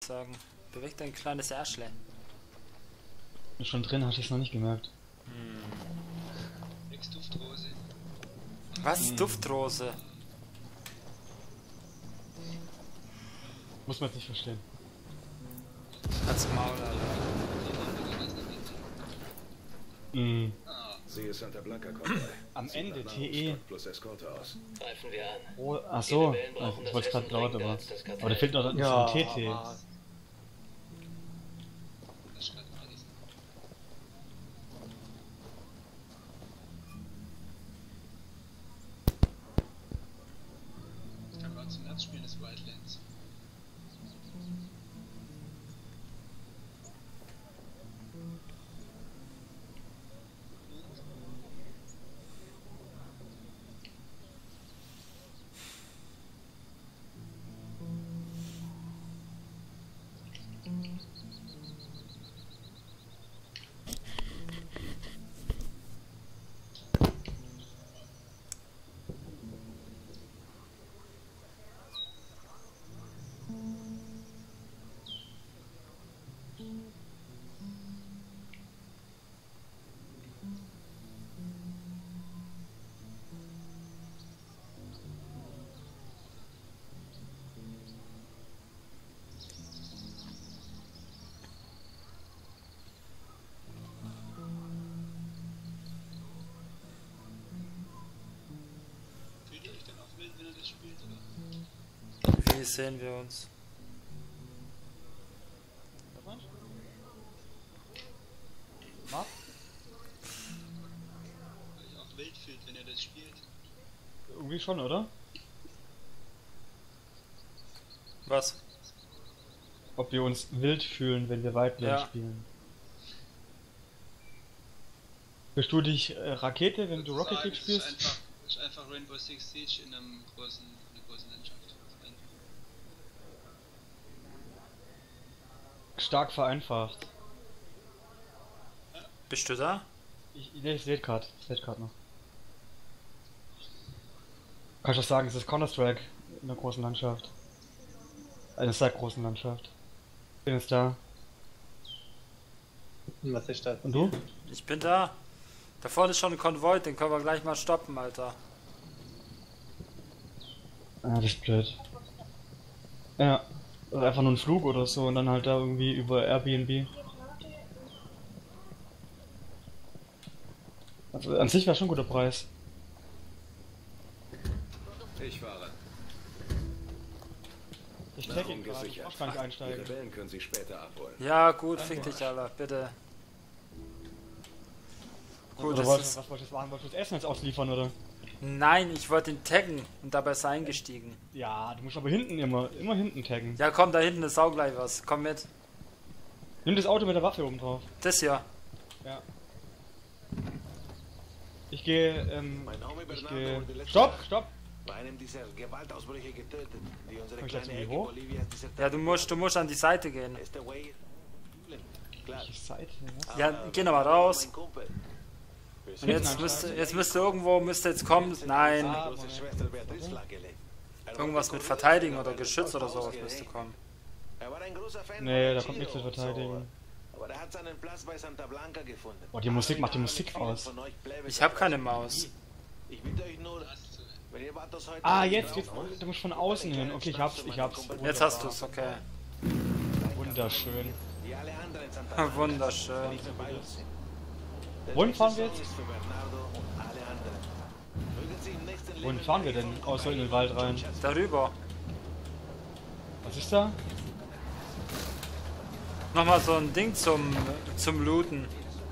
sagen. Bewegt ein kleines Arschle. Ist schon drin, hast du es noch nicht gemerkt. Nix Duftrose. Was ist Duftrose? Muss man jetzt nicht verstehen. Hat's Maul, Alter. Mhm. Siehe Santa Blanca Convoy. Am Sieht Ende nach TE. Nahrungsstock plus Eskorte aus. Greifen wir an. Oh, ach so. Diese Wellen brauchen Ich das wollte es gerade Essen laut, dringender aber. als das Kartell. Aber da fehlt noch so ein TT. Das schreibt alles. Ich kann mal zum März spielen, das Wildlands. Fühlt ihr euch denn auch wild, wenn ihr das spielt, oder? Wie sehen wir uns? Was? Weil ihr auch wild fühlt, wenn ihr das spielt. Irgendwie schon, oder? Was? Ob wir uns wild fühlen, wenn wir Wildland Ja. spielen. Fühlst du dich Rakete, wenn du Rocket League spielst? Das ist einfach Rainbow Six Siege in einer großen Landschaft. Stark vereinfacht. Bist du da? Ich sehe gerade. Ich sehe gerade noch. Kannst du auch sagen, es ist Counter-Strike in einer großen Landschaft. Einer sehr großen Landschaft. Bin jetzt da. Was ist das? Und du? Ich bin da. Da vorne ist schon ein Konvoi, den können wir gleich mal stoppen, Alter. Ah, das ist blöd. Ja. Oder einfach nur ein Flug oder so und dann halt da irgendwie über Airbnb. Also an sich wäre schon ein guter Preis. Ich fahre. Ich tagge Nahrung ihn gerade, ich gesichert. brauch gar nicht Die einsteigen. Rebellen können Sie später abholen. Ja, gut, fick dich, Alter, bitte. Gut, Oder das was ist... wolltest du jetzt machen? Wolltest du das Essen jetzt ausliefern, oder? Nein, ich wollte ihn taggen und dabei ist er eingestiegen. Ja, du musst aber hinten immer hinten taggen. Ja, komm, da hinten ist auch gleich was. Komm mit. Nimm das Auto mit der Waffe oben drauf. Das hier. Ja. Ich gehe, Mein Name ich Bernardo gehe... wurde letzte Stopp, Nacht stopp! bei einem dieser Gewaltausbrüche getötet, die unsere Komm ich da kleine irgendwie Ecke hoch? Bolivias desertiert. Ja, du musst an die Seite gehen. Ist der Way klar. Welche Seite? Was? Ja, Aber geh noch mal raus. mein Kumpel. Und jetzt müsste irgendwo, müsste jetzt kommen. Nein. Ah, Große Moment. Schwester Beatrice Flagele. Irgendwas mit Verteidigen oder Geschütz oder sowas müsste kommen. Er war ein großer Fan Nee, von da kommt nichts mit Chiro, Verteidigen. so, aber er hat seinen Platz bei Santa Blanca gefunden. Boah, die Musik macht die Musik aus. Von euch Plebes Ich habe keine Maus. Ich bitte euch nur, wenn ihr Vatos heute Ah, nicht jetzt, braucht, du musst von außen hin. Okay, ich hab's. Jetzt hast du's, okay. Wunderschön. die alle anderen Santa Blanca Wunderschön. nicht dabei sind. Der Wohin nächste fahren wir Song jetzt? ist für Bernardo und alle anderen. Mögen Sie im nächsten Wohin Leben fahren wir denn? Außer in den Wald rein. Darüber. Was ist da? Nochmal so ein Ding zum Looten.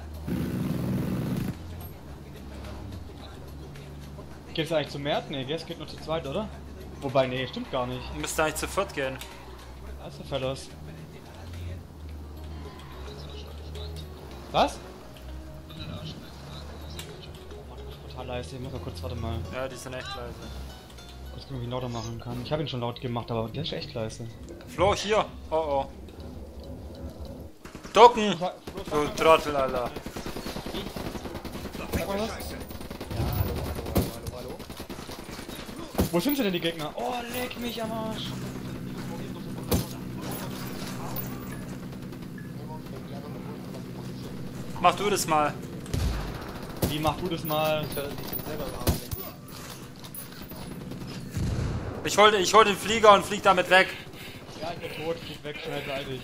Geht's eigentlich zu Mert? Nee, es geht nur zu zweit, oder? Wobei, nee, stimmt gar nicht. Müsste eigentlich zu viert gehen. Also, Fellas. Was? Total leise, ich muss mal kurz, warte mal. Ja, die sind echt leise. Kurz gucken, wie ich lauter machen kann. Ich habe ihn schon laut gemacht, aber der ist echt leise. Flo, hier. Oh oh. Ducken! Du Trottel, Alter. Sag mal was. Wo sind sie denn, die Gegner? Oh, leck mich am Arsch. Mach du das mal. Wie mach du das mal? Ich hol den Flieger und flieg damit weg. Ja, ich bin tot, flieg weg, schnell seitig.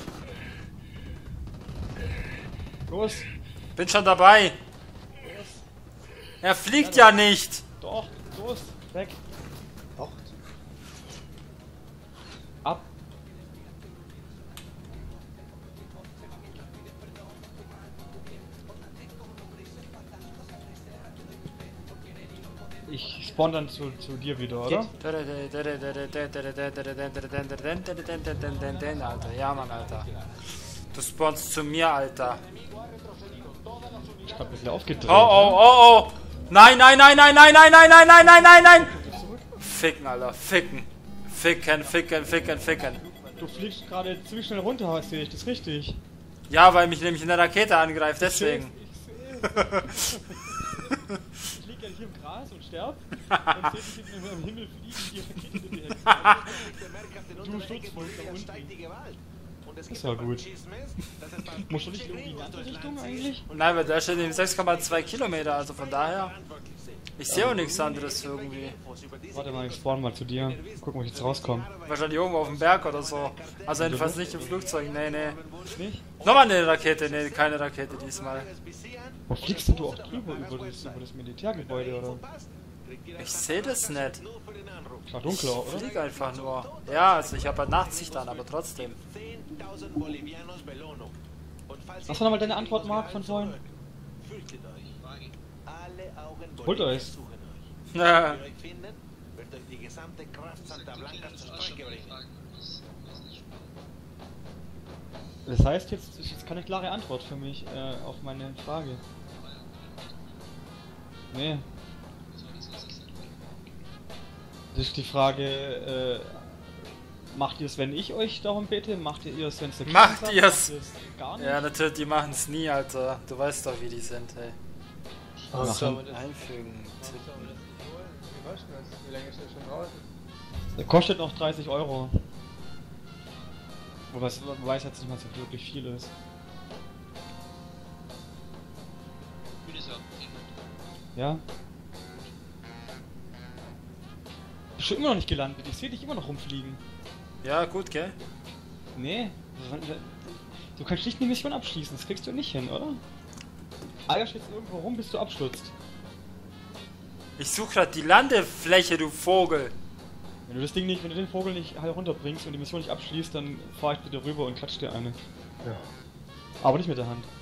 Los! Bin schon dabei. Er fliegt ja nicht. Doch, los! Weg! Doch! Ab! Ich spawn dann zu dir wieder, oder? Alter, ja Mann, Alter. Du spawnst zu mir, Alter. Ich hab ein bisschen aufgedreht. Oh, oh, oh, oh. Nein, nein, nein, nein, nein, nein, nein, nein, nein, nein, nein, nein. Ficken, Alter, ficken. Ficken, ficken, ficken, ficken. Du fliegst gerade ziemlich schnell runter, sehe ich, das ist richtig. Ja, weil mich nämlich eine Rakete angreift, deswegen. Ich lieg ja hier im Gras und sterb und sehe dich im Himmel fliegen, die Rakete direkt. Du Schutzvolk da unten. Das war gut. Musst du nicht irgendwie in die andere Richtung eigentlich? Nein, weil da steht eben 6,2 Kilometer, also von daher. Ich sehe auch nichts anderes irgendwie. Warte mal, ich spawn mal zu dir. Gucken, ob ich jetzt rauskomme. Wahrscheinlich irgendwo auf dem Berg oder so. Also jedenfalls nicht im Flugzeug, nee, nee. Nicht? Nochmal eine Rakete, nee, keine Rakete diesmal. Wo fliegst denn du auch drüber? Über das Militärgebäude, oder? Ich sehe das nicht. War dunkler, Ich oder? fliege einfach nur. Ja, also ich habe halt Nachtsicht an, aber trotzdem. Was war nochmal deine Antwort, Marc, von vorhin? Holt euch. Ja. Das heißt, jetzt ist jetzt keine klare Antwort für mich auf meine Frage. Nee. Das ist die Frage, macht ihr es, wenn ich euch darum bitte? Macht ihr es, wenn es der Macht sagt? ihr's? Macht ihr's gar nicht? Ja, natürlich, die machen es nie, Alter. Du weißt doch, wie die sind, ey. Einfügen. Wie lange ist das schon raus? Der kostet noch 30 Euro. Wobei es jetzt nicht mal so wirklich viel ist. Ja? Bist du immer noch nicht gelandet? Ich sehe dich immer noch rumfliegen. Ja, gut, gell? Nee. Du kannst nicht eine Mission abschließen, das kriegst du nicht hin, oder? Eierst jetzt irgendwo rum, bis du abstürzt. Ich suche gerade die Landefläche, du Vogel. Wenn du den Vogel nicht halt runterbringst und die Mission nicht abschließt, dann fahr ich wieder rüber und klatsch dir eine. Ja. Aber nicht mit der Hand.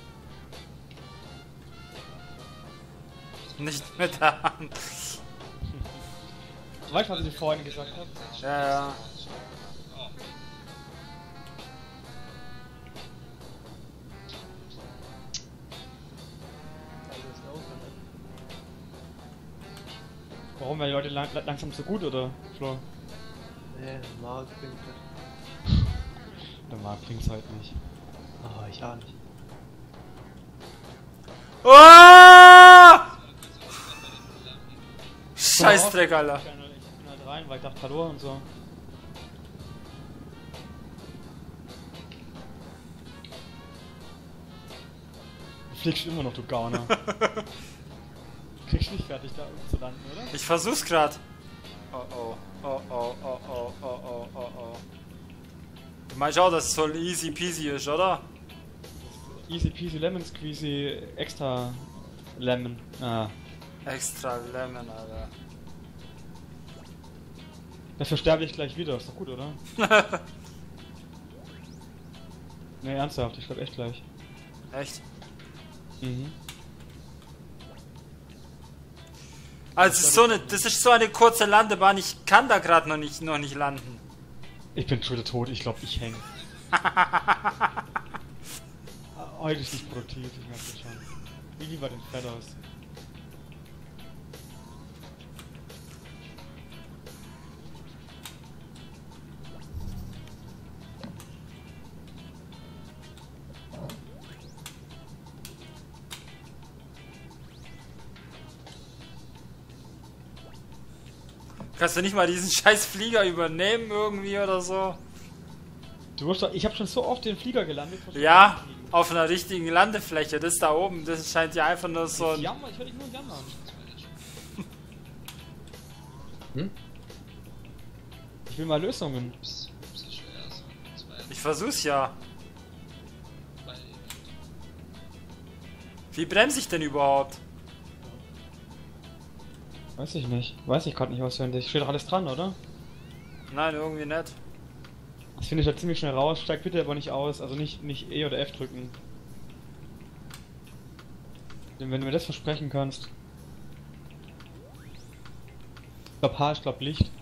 Nicht mit der Hand. Du weißt, was ich dir vorhin gesagt habe? Ja, ja. Warum? Weil die Leute langsam so gut, oder, Flo? Nee, Marc bringt das. Der Marc bringt's halt nicht. Oh, ich auch nicht. Oh! Scheißdreck, Alter. Ich bin halt rein, weil ich dachte Hallo und so. Du fliegst immer noch, du Gauner. Kriegst nicht fertig, da oben zu landen, oder? Ich versuch's grad. Oh oh, oh oh, oh oh, oh oh, oh oh. Du meinst auch, dass es so easy peasy ist, oder? Easy peasy lemon squeezy extra lemon. Ah. Extra Lemon, Alter. Dafür sterbe ich gleich wieder, ist doch gut, oder? Ne, ernsthaft, ich sterbe echt gleich. Echt? Mhm. Also das ist so eine kurze Landebahn, ich kann da gerade noch nicht landen. Ich bin schon wieder tot, ich glaube, ich hänge. Heute ist nicht produktiv, ich merke das schon. Wie lieber den Feathers. Kannst du nicht mal diesen scheiß Flieger übernehmen irgendwie oder so? Du musst doch, ich habe schon so oft den Flieger gelandet. Ja, auf einer richtigen Landefläche. Das da oben, das scheint ja einfach nur so ein... Jammer, ich höre dich nur jammern. Hm? Ich will mal Lösungen. Ups, so schwer, so 2, Ich versuch's ja. 3. Wie bremse ich denn überhaupt? Weiß ich nicht. Weiß ich gerade nicht auswendig. Steht doch alles dran, oder? Nein, irgendwie nicht. Das finde ich ja ziemlich schnell raus. Steig bitte aber nicht aus. Also nicht E oder F drücken. Denn wenn du mir das versprechen kannst. Ich glaube H, ich glaube Licht.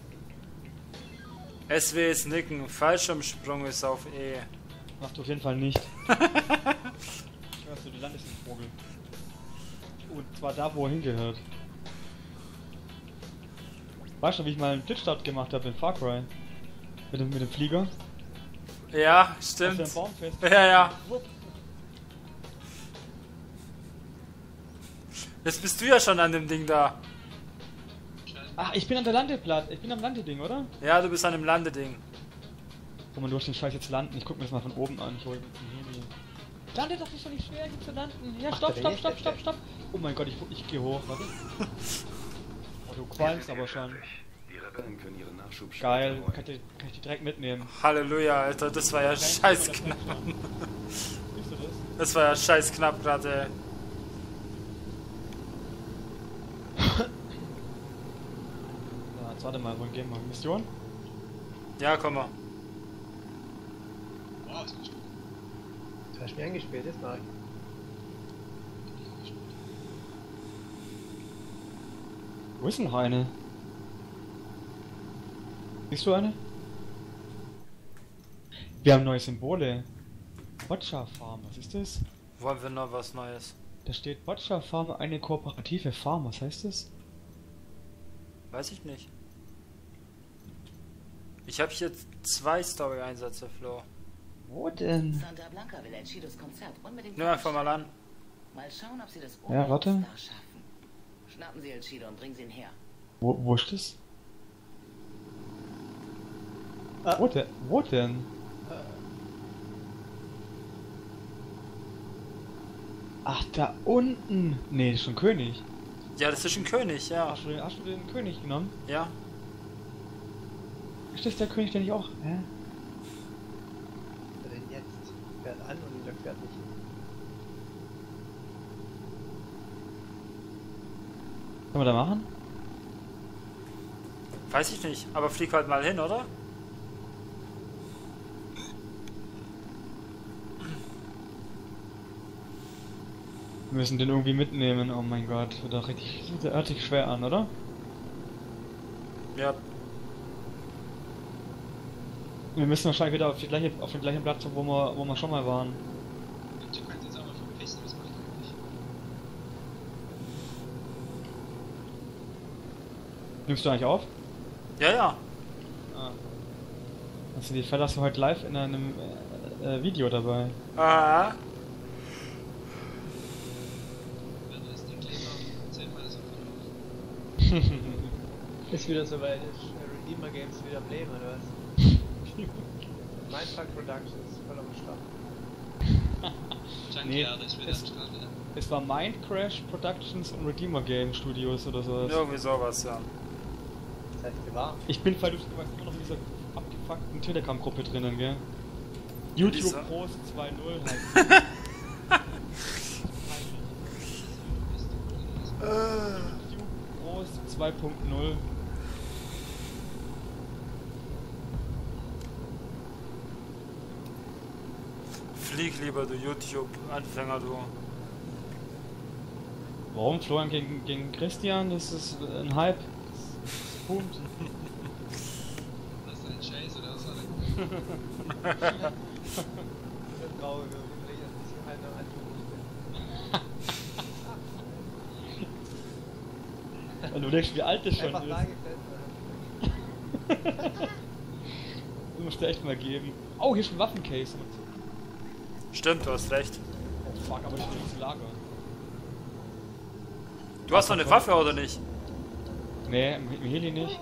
SW ist nicken, Fallschirmsprung ist auf E. Machst du auf jeden Fall nicht. Ich weiß, du landest im Vogel. Und zwar da, wo er hingehört. Weißt du, wie ich mal einen Blitzstart gemacht habe in Far Cry? Mit dem Flieger? Ja, Auf stimmt. dem Baum fest. Ja, ja. Jetzt bist du ja schon an dem Ding da. Ach, ich bin an der Landeplatz. Ich bin am Landeding, oder? Ja, du bist an dem Landeding. Komm mal, du hast den Scheiß jetzt landen. Ich guck mir das mal von oben an. Ich hol den Heli. Lande doch, ist doch nicht schwer, hier zu landen. Ja, Ach, stopp, der stopp, ist stopp, nicht stopp, schlecht. stopp. Oh mein Gott, ich geh hoch, warte. Oh, du qualmst aber schon. Die Rebellen können ihren Nachschub Geil, später kann ich die direkt mitnehmen. Halleluja, Alter, das war ja scheiß knapp. Siehst du das? Das war ja scheiß knapp gerade, ey. Ja, jetzt warte mal, wann gehen wir? Mission? Ja, komm mal. Wow, das ist gut. Du hast mich angespielt, ist mal. Wo ist denn noch eine? Siehst du eine? Wir haben neue Symbole. Boccia Farm, was ist das? Wollen wir noch was Neues? Da steht Boccia Farm, eine kooperative Farm, was heißt das? Weiß ich nicht. Ich habe hier 2 Story-Einsätze, Flo. Wo denn? Santa Blanca will El Chidos Konzert unbedingt. Nimm einfach mal an. Mal schauen, ob sie das Ja, warte. ohne Star schaffen. Schnappen Sie El Chido und bringen sie ihn her. Wo ist das? Wo denn? Ach, da unten! Nee, das ist schon König. Ja, das ist ein König, ja. Hast du den König genommen? Ja. Ist das der König, den ich auch? Hä? Was denn jetzt? Fährt an und der fährt nicht. Können wir da machen? Weiß ich nicht, aber flieg halt mal hin, oder? Wir müssen den irgendwie mitnehmen, oh mein Gott. Wird doch richtig schwer an, oder? Ja. Wir müssen wahrscheinlich wieder auf den gleichen Platz, wo wir schon mal waren. Du kannst jetzt auch mal verpissen, das mache ich nicht. Nimmst du eigentlich auf? Ja, ja. Ah. Also die Fälle hast du heute live in einem Video dabei. Ah. Wenn du das Ding kleber, erzähl mal das einfach auf. Ist wieder soweit, ist Redeemer Games wieder Blame, oder was? Mindfuck Productions, voll am Start. Junkyard ist wieder am es- Start, ja. Es war Mind Crash Productions und Redeemer Game Studios oder sowas. Irgendwie sowas, ja. Das heißt, war. Ich bin verdutzt, du warst immer noch in dieser abgefuckten Telegram-Gruppe drinnen, gell? YouTube Dieser- Pros 2.0 heißt YouTube Pros 2.0. Flieg lieber, du YouTube-Anfänger, du. Warum? Florian gegen Christian? Das ist ein Hype. Das boomt. Das ist ein Scheiß oder was war das? Der Traurige, vielleicht ein bisschen halt noch anfangen. Wenn du denkst, wie alt das schon Einfach ist. dargestellt. Das musst du echt mal geben. Oh, hier ist ein Waffencase. Stimmt, du hast recht. Oh fuck, aber das ist ins Lager. Du hast noch eine Waffe, oder nicht? Nee, im Heli nicht.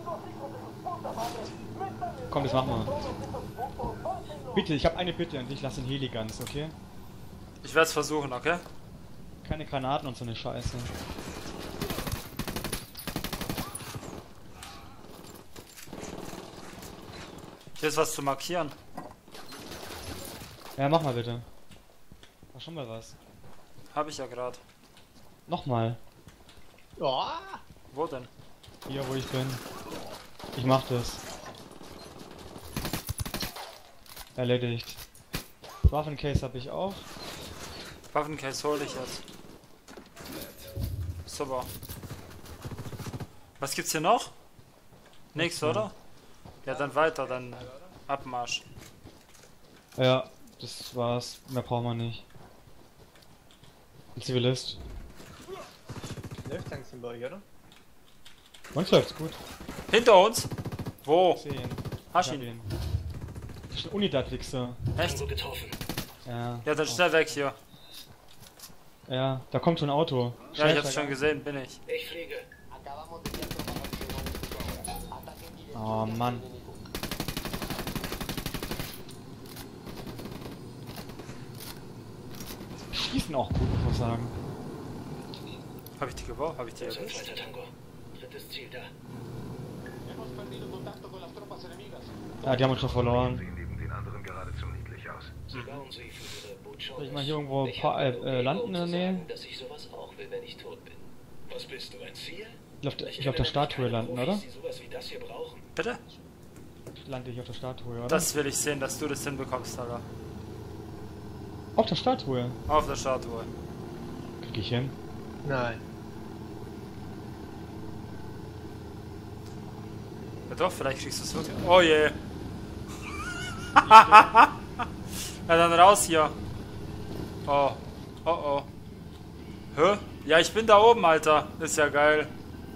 Komm, das machen wir. Bitte, ich habe eine Bitte an dich, lass den Heli ganz, okay? Ich werde es versuchen, okay? Keine Granaten und so eine Scheiße. Hier ist was zu markieren. Ja, mach mal bitte. Mach schon mal was. Habe ich ja gerade. Nochmal. Oh, Wo denn? Hier, wo ich bin. Ich mach das. Erledigt. Waffencase habe ich auch. Waffencase hole ich jetzt. Super. Was gibt's hier noch? Nix, oder? Ja, dann weiter, dann Abmarsch. Ja, das war's. Mehr brauchen wir nicht. Ein Zivilist. läuft langsam bei euch, oder? Uns läuft's gut. Hinter uns? Wo? 10. Hast Ich du hab ihn? ihn. Das ist ein Unidat-Wichser. Echt? Ja. Ja, dann schnell weg hier. Ja, da kommt schon ein Auto. Ja, Schnell ich hab's steig schon ein. gesehen, bin ich. Oh Mann. Die schießen auch gut, muss man sagen. Hab ich die gebaut? Hab ich die erwischt? Ja, die haben uns schon verloren. Sehen neben den anderen geradezu niedlich aus. Soll ich mal hier irgendwo landen in der Nähe? Dass ich sowas auch will, wenn ich tot bin. Was bist du, ein Ziel? Ich will auf der Statue landen, oder? Die sowas wie das hier brauchen. Bitte? Lande ich auf der Statue, oder? Das will ich sehen, dass du das hinbekommst, Alter. Auf der Statue? Auf der Statue. Krieg ich hin. Nein. Ja doch, vielleicht kriegst du es wirklich. Oh je. Ja, dann raus hier. Oh. Oh oh. Hä? Ja, ich bin da oben, Alter. Ist ja geil.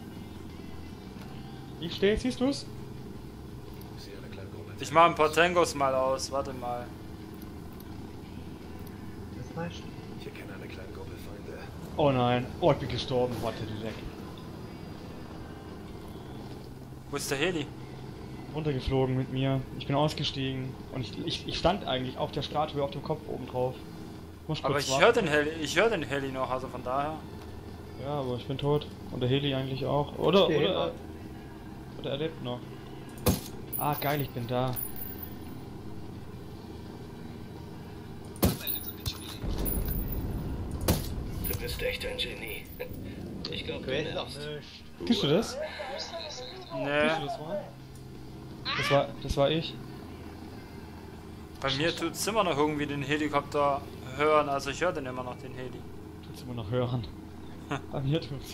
Ich stehe, siehst du's? Ich sehe eine kleine Gruppe. Ich mach ein paar Tangos mal aus. Warte mal. Das reicht. Ich erkenne eine kleine Gruppe Feinde. Oh nein. Oh, ich bin gestorben. Warte, direkt. Wo ist der Heli? Runtergeflogen mit mir. Ich bin ausgestiegen. Und ich stand eigentlich auf der Statue, auf dem Kopf oben drauf. Muss Aber kurz ich höre den Heli noch, also von daher. Ja, aber ich bin tot. Und der Heli eigentlich auch. Oder er lebt noch. Ah, geil, ich bin da. Du bist echt ein Genie. Ich glaube, du Quest nervst. nicht. Siehst du das? Nee, Siehst du das? Das war ich. bei mir tut's immer noch irgendwie den Helikopter hören, also ich höre den immer noch, den Heli. Tut's immer noch hören. Bei mir tut's.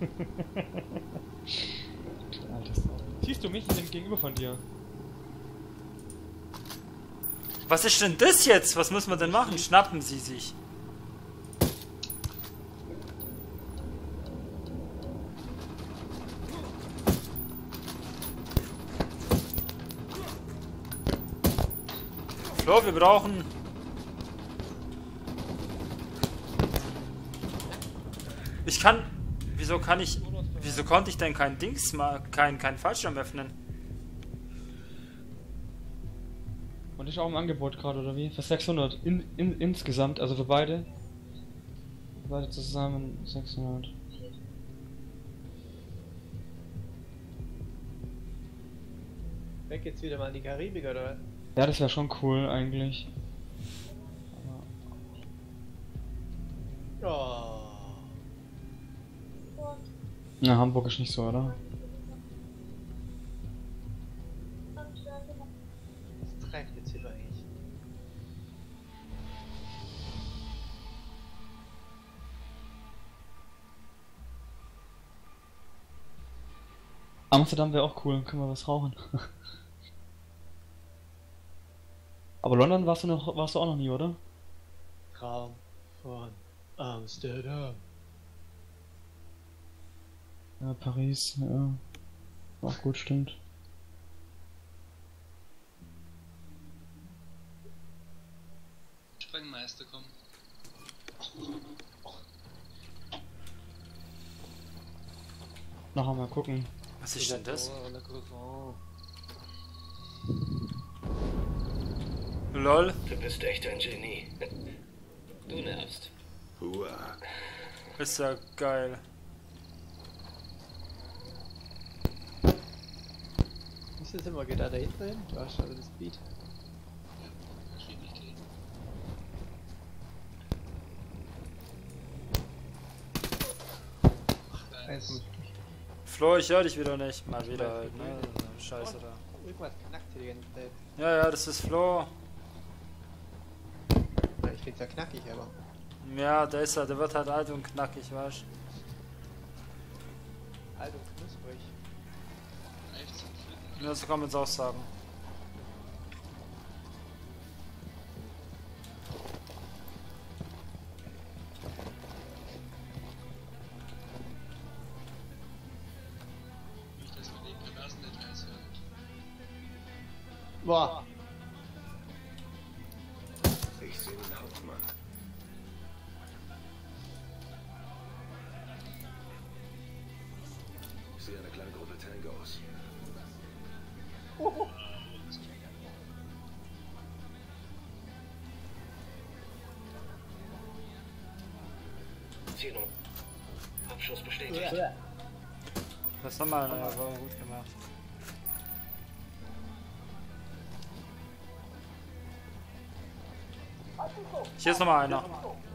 Alter Sau. Siehst du mich? Ich bin gegenüber von dir. Was ist denn das jetzt? Was müssen wir denn machen? Schnappen Sie sich. Flo, wir brauchen... Ich kann... Wieso konnte ich denn kein Dings mal... kein Fallschirm öffnen? Und ist auch im Angebot gerade, oder wie? Für 600 insgesamt, also für beide. Für beide zusammen 600. Weg jetzt wieder mal in die Karibik, oder was? Ja, das wäre schon cool eigentlich. Oh. Na, Hamburg ist nicht so, oder? Was treibt jetzt hier eigentlich? Amsterdam wäre auch cool, können wir was rauchen. Aber London warst du auch noch nie, oder? Traum von Amsterdam. Ja, Paris, ja. Auch gut, stimmt. Sprengmeister kommen. Nachher mal gucken. Was ist denn das? LOL. Du bist echt ein Genie. Du nervst. Hua. Ist ja geil. Ist das immer, geht da dahinter hin? Du hast schon das Beat. Geschwindigkeit. Eins. Flo, ich höre dich wieder nicht. Mal wieder halt, ne? Scheiße da. Irgendwas knackt hier die ganze Zeit. Ja, ja, das ist Flo. Ja, ich find's ja knackig, aber. Ja, der wird halt alt und knackig, weißt Alt und knusprig. Reif zum Pflücken. du? Ja, so kann man es auch sagen. Nicht, dass man die perversen Details hört. Boah! Ich sehe den Hauptmann. Ich sehe eine kleine Gruppe Tangos. Zielung. Abschuss bestätigt. Das ist nochmal einer, war gut gemacht. Hier ist nochmal einer.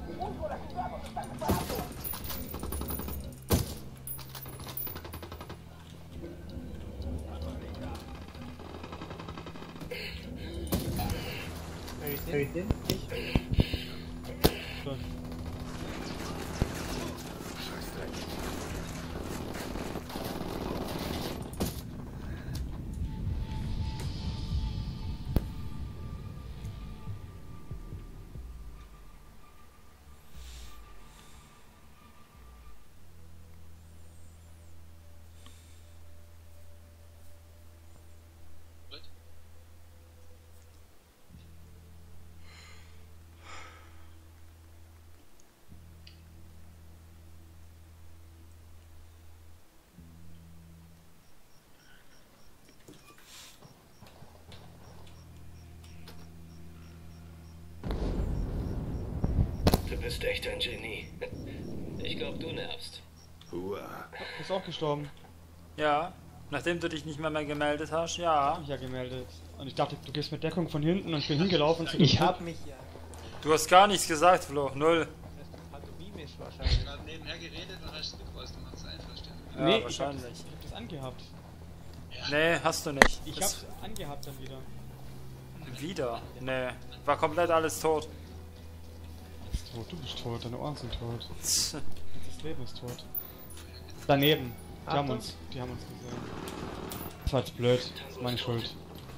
What? Du bist echt ein Genie. Ich glaube, du nervst. Hua. Du bist auch gestorben. Ja, nachdem du dich nicht mehr gemeldet hast, ja. Hab mich ja gemeldet. Und ich dachte, du gehst mit Deckung von hinten und ich bin hingelaufen. Ich hab mich ja. Du hast gar nichts gesagt, Flo. Null. Das ist pantomimisch Ich wahrscheinlich. hab gerade nebenher geredet und hast du gewusst, du machst einverstanden. Ja, Nee, wahrscheinlich. Ich hab das angehabt. Nee, hast du nicht. Ich Das- hab's angehabt dann wieder. Wieder? Nee. War komplett alles tot. Tot, du bist tot, deine Ohren sind tot. Tss. Das Leben ist tot. Daneben. Die haben Achtung. uns gesehen. Das war jetzt blöd. Das ist meine Schuld.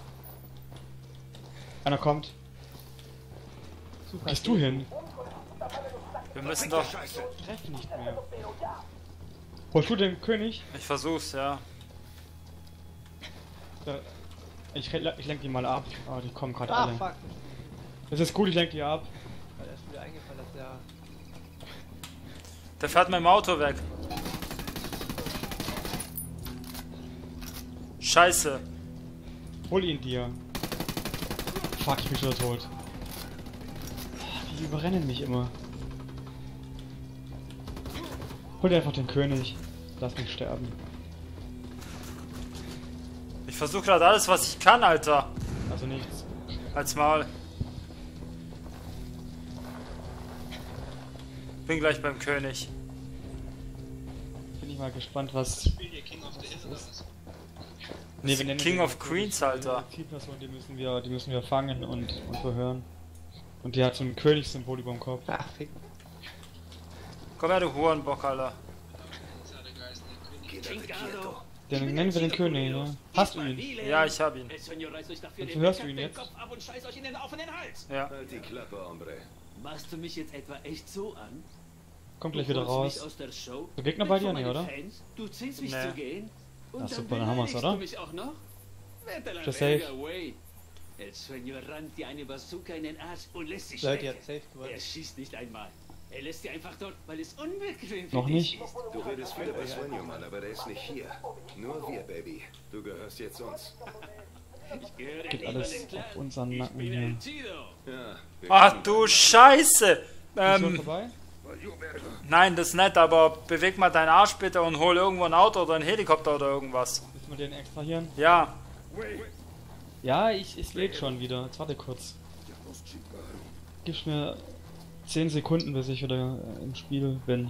Einer kommt. Super. Wo gehst du hin? Wir müssen doch. Treff nicht mehr. Holst du den König? Ich versuch's, ja. Ich lenk die mal ab. Oh, die kommen gerade Ah, alle. fuck. Das ist gut, ich lenk die ab. Weil erst wieder eingefallen, dass der. Der fährt mit dem Auto weg. Scheiße. Hol ihn dir. Fuck, ich bin schon tot. Die überrennen mich immer. Hol dir einfach den König. Lass mich sterben. Ich versuche gerade alles, was ich kann, Alter. Also nichts. Als Maul. Bin gleich beim König. Bin ich mal gespannt, was. Spiel hier King of the Hill oder was? Nee, wir nennen King den- of Queens, Alter. Die Zielperson, die müssen wir fangen und verhören. Und die hat so ein Königssymbol über dem Kopf. Ach, fick. Komm her, du Hurenbock, Alter. Jetzt hat der Geist den König. Den nennen wir den König, ne? Hast du ihn? Ja, ich hab ihn. Und hörst du ihn jetzt? Ja. Halt die Klappe, Hombre. Machst du mich jetzt etwa echt so an? Kommt gleich wieder Du holst mich raus. aus der Show? Der Gegner bei dir, Vor nee, meine oder? Fans? Du zwingst mich Nee. zu gehen? Und Ach, dann super, dann haben wir's, beleidigst oder? du mich auch noch? Vete a la Ist das verga, safe? güey. El Sueño rammt dir eine Bazooka in den Arsch und lässt sich Leute, stecken. jetzt safe gewonnen. Er schießt nicht einmal. Er lässt dir einfach dort, weil es unbequem für Noch dich nicht? ist. Du redest viel über Sueño, Mann, aber der ist nicht hier. Nur wir, Baby. Du gehörst jetzt uns. Ich gehöre Geht lieber alles dem Clan. auf unseren Ich Nacken bin hier. El Chido. Ja. wir Ach können- du Scheiße! Schon vorbei? Nein, das ist nett, aber beweg mal deinen Arsch bitte und hol irgendwo ein Auto oder einen Helikopter oder irgendwas. Müssen wir den extrahieren? Ja. Ja, es lädt schon wieder. Jetzt warte kurz. Gib mir 10 Sekunden, bis ich wieder im Spiel bin.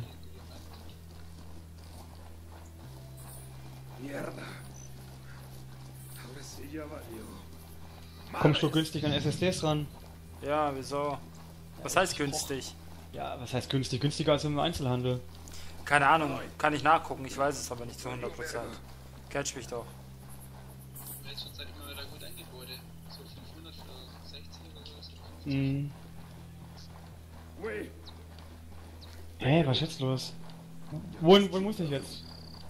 Kommst du günstig an SSDs ran? Ja, wieso? Was heißt günstig? Ja, was heißt günstig? Günstiger als im Einzelhandel. Keine Ahnung, kann ich nachgucken, ich weiß es aber nicht zu 100%. Catch mich doch. Weil zurzeit immer wieder gut Angebote. So 500 für 60 oder sowas. Mhm. Hey, was ist jetzt los? Wohin muss ich jetzt?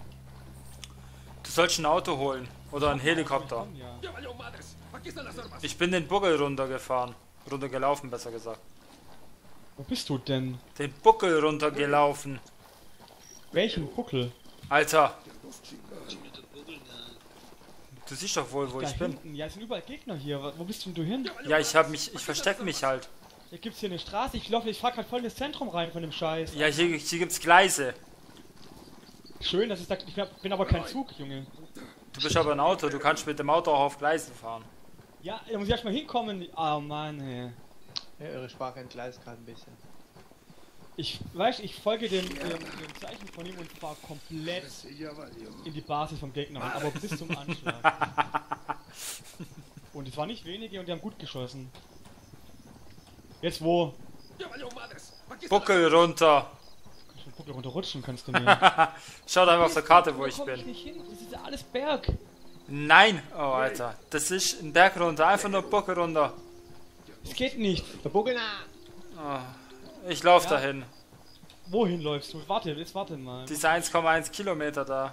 Du sollst ein Auto holen. Oder einen Helikopter. Ja. Ich bin den Buckel runtergefahren. Runtergelaufen, besser gesagt. Wo bist du denn? Den Buckel runtergelaufen. Welchen Buckel? Alter, Schon mit der Bubbel, du siehst doch wohl, wo Da ich bin. hinten. Ja, es sind überall Gegner hier. Wo bist denn du hin? Ja, ich versteck mich halt. Hier gibt's hier eine Straße. Ich fahr grad voll ins Zentrum rein von dem Scheiß. Ja, hier gibt's Gleise. Schön, dass es da. Ich bin aber kein Zug, Junge. Du bist aber ein Auto, du kannst mit dem Auto auch auf Gleisen fahren. Ja, da muss ich erstmal hinkommen. Oh Mann, ey. Ja, eure Sprache entgleist gerade ein bisschen. Ich folge dem Zeichen von ihm und fahr komplett in die Basis vom Gegner rein, aber bis zum Anschlag. Und es waren nicht wenige und die haben gut geschossen. Jetzt wo? Buckel runter. Kannst du den Buckel runterrutschen, kannst du mir. Schau da einfach auf der Karte, wo ich Komm ich bin. nicht hin, das ist ja alles Berg. Nein! Oh, Alter. Das ist ein Berg runter. Einfach nur Buckel runter. Es geht nicht. Der Buckel nah! Oh, ich lauf Ja. dahin. Wohin läufst du? Warte mal. Diese 1,1 Kilometer da.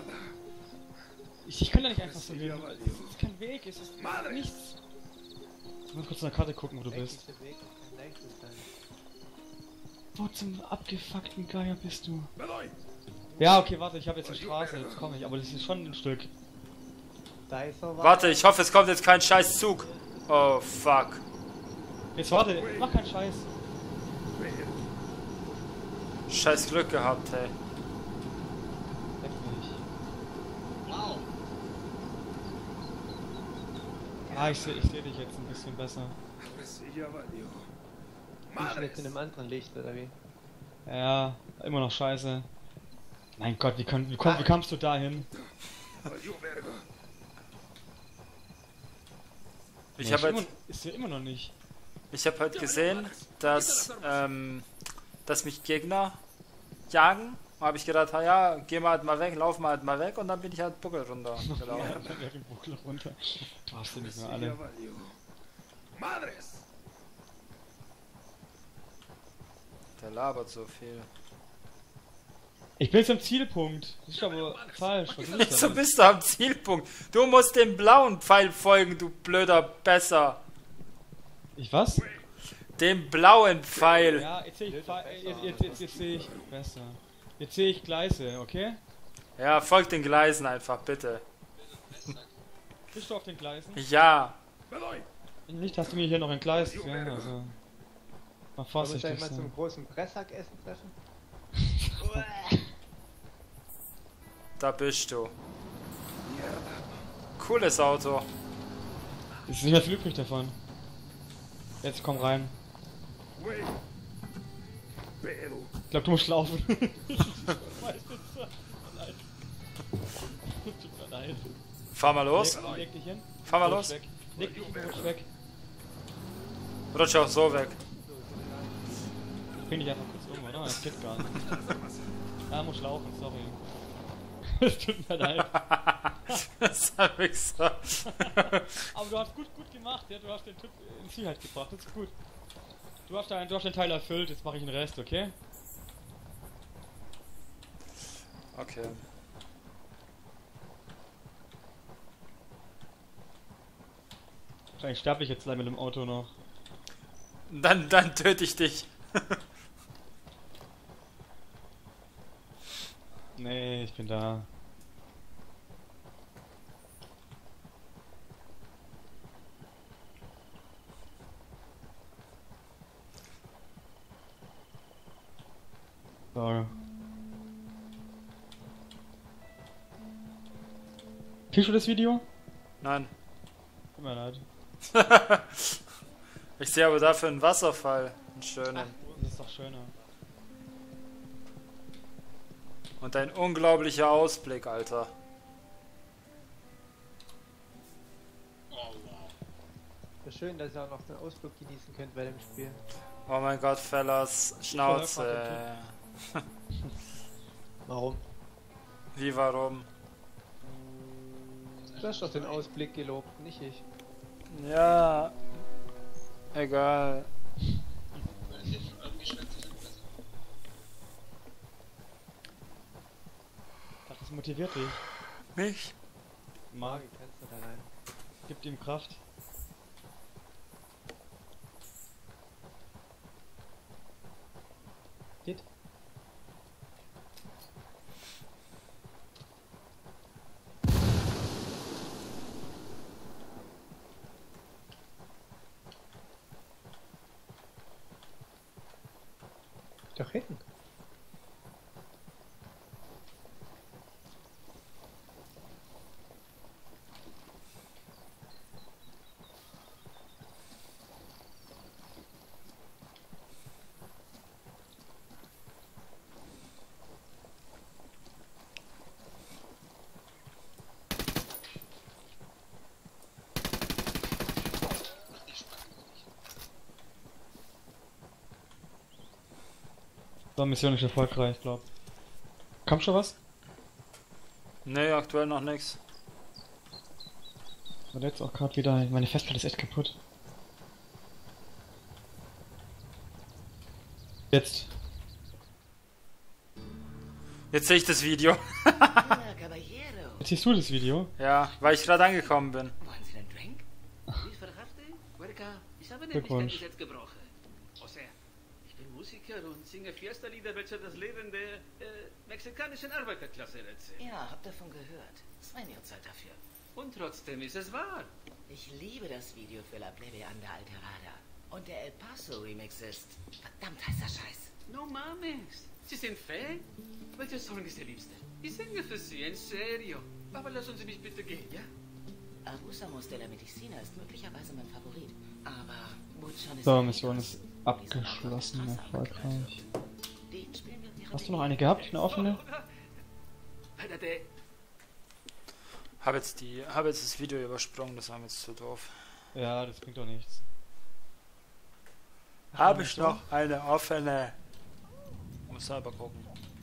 Ich kann da nicht einfach so hin. Es ist kein Weg, es ist nichts. Ich muss kurz auf der Karte gucken, wo du bist. Rechtlichster Weg kann leichtes sein. Wo zum abgefuckten Geier bist du? Ja, okay, warte, ich habe jetzt eine Straße, jetzt komme ich, aber das ist schon ein Stück. Da ist er. Warte, ich hoffe, es kommt jetzt kein scheiß Zug. Oh, fuck. Jetzt warte, mach keinen Scheiß. Scheiß Glück gehabt, hey. Leck mich. Wow! Ah, ich seh dich jetzt ein bisschen besser. Ich bin jetzt in einem anderen Licht, oder wie? Ja, immer noch scheiße. Mein Gott, wie kamst du dahin? Ich habe halt, Ist ja immer noch nicht. halt gesehen, dass mich Gegner jagen. Habe ich gedacht, ja, geh mal halt mal weg, lauf mal halt mal weg und dann bin ich halt Buckel runter gelaufen. Dann wäre den Buckel runter. Du hast den nicht mehr alle. Der labert so viel. Ich bin jetzt am Zielpunkt. Das ist aber falsch. Was ist Wieso das? bist du am Zielpunkt? Du musst dem blauen Pfeil folgen, du blöder Besser. Ich was? Dem blauen Pfeil. Ja, jetzt sehe ich, jetzt sehe ich besser. Jetzt sehe ich Gleise, okay? Ja, folg den Gleisen einfach, bitte. Bist du auf den Gleisen? Ja. Nicht, hast du mir hier noch ein Gleis? Ja, also. Mal Wollen wir uns vorsichtig gleich mal zum sein. großen Pressackessen treffen? Da bist du. Cooles Auto. Ist nicht mehr viel übrig davon. Jetzt komm rein. Ich glaube, du musst laufen. Tut mir leid. Fahr mal los. Leg dich hin. Fahr mal Rutsch los. weg. Leg dich hin, rutsch weg. Rutsch auch so weg. Bring dich einfach kurz um, oder? Das geht gar nicht. Ja, muss laufen, sorry. Es tut mir leid. Das hab ich so. Aber du hast gut gemacht, ja? Du hast den Typ in Sicherheit gebracht, das ist gut. Du hast den Teil erfüllt, jetzt mache ich den Rest, okay? Okay. Wahrscheinlich sterbe ich jetzt gleich mit dem Auto noch. Dann töte ich dich. Nee, ich bin da. So. Kriegst du das Video? Nein. Tut mir leid. Ich sehe aber dafür einen Wasserfall. Einen schönen. Das ist doch schöner. Und ein unglaublicher Ausblick, Alter. Wäre schön, dass ihr auch noch den Ausflug genießen könnt bei dem Spiel. Oh mein Gott, Fellas, Schnauze. Warum? Wie, warum? Du hast doch den Ausblick gelobt, nicht ich. Ja. Egal. Weil sie von abgeschwätzt sind oder so. Ach, das motiviert dich. Mich? Marc, Wie kannst du da rein? gibt ihm Kraft. Geht. Doch hinten. So, Mission ist erfolgreich, ich glaub. Kam schon was? Nee, aktuell noch nix. Und jetzt auch gerade wieder. Meine Festplatte ist echt kaputt. Jetzt. Jetzt sehe ich das Video. Hola, caballero. Jetzt siehst du das Video? Ja, weil ich gerade angekommen bin. Wollen Sie einen Drink? Luis Verhafte? Huerca, ich habe nämlich dein Glückwunsch. Gesetz gebrochen. O sea, ich bin Musiker und singe Fiesta-Lieder, welche das Leben der mexikanischen Arbeiterklasse erzählen. Ja, hab davon gehört. Es war Ihre Zeit dafür. Und trotzdem ist es wahr. Ich liebe das Video für La Plebe Anda Alterada. Und der El Paso Remix ist verdammt heißer Scheiß. No mames. Sie sind Fan? Welcher Song ist der liebste? Ich singe für Sie, en serio. Aber lassen Sie mich bitte gehen, ja? Abusamos de la Medicina ist möglicherweise mein Favorit. Aber Butchon ist... So, Mission ist abgeschlossen, erfolgreich. Hast du noch eine gehabt? Eine offene? Espérate. Hab jetzt das Video übersprungen, das war mir jetzt zu doof. Ja, das bringt doch nichts. Habe ich noch eine offene? Muss selber gucken.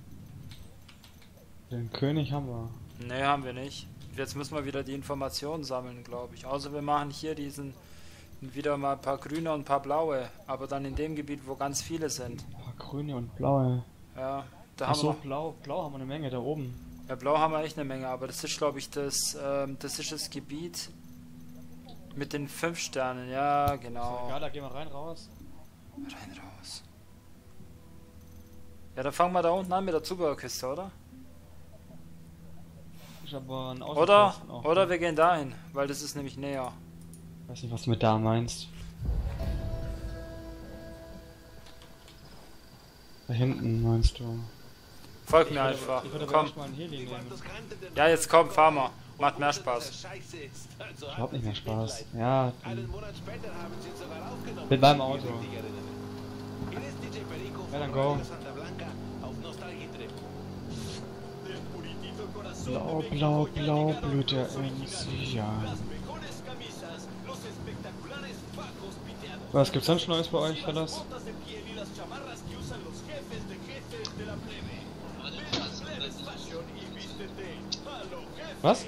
Den König haben wir. Nee, haben wir nicht. Jetzt müssen wir wieder die Informationen sammeln, glaube ich. Außer wir machen hier diesen wieder mal ein paar grüne und ein paar blaue. Aber dann in dem Gebiet, wo ganz viele sind. Ein paar grüne und blaue. Ja, da Achso, haben wir noch, blau haben wir eine Menge da oben. ja, blau haben wir echt eine Menge, aber das ist, glaube ich, das ist das Gebiet mit den 5 Sternen. Ja, genau. Ja, da gehen wir rein, raus. Rein, raus. Ja, dann fangen wir da unten an mit der Zubehörkiste, oder? Ich aber einen Oder Außenposten auch. wir gehen dahin, weil das ist nämlich näher. Weiß nicht, was du mit da meinst. Da hinten meinst du? Folg mir einfach. Ich würde aber Komm. erstmal einen Heli nehmen. Ja, jetzt komm, fahr mal. Macht mehr Spaß. Ich hab nicht mehr Spaß. Ja, mit meinem Auto. Ja, dann go. Blau, blau, blau, blüht der Enzian. Was gibt's sonst Neues bei euch, Fellas? Was?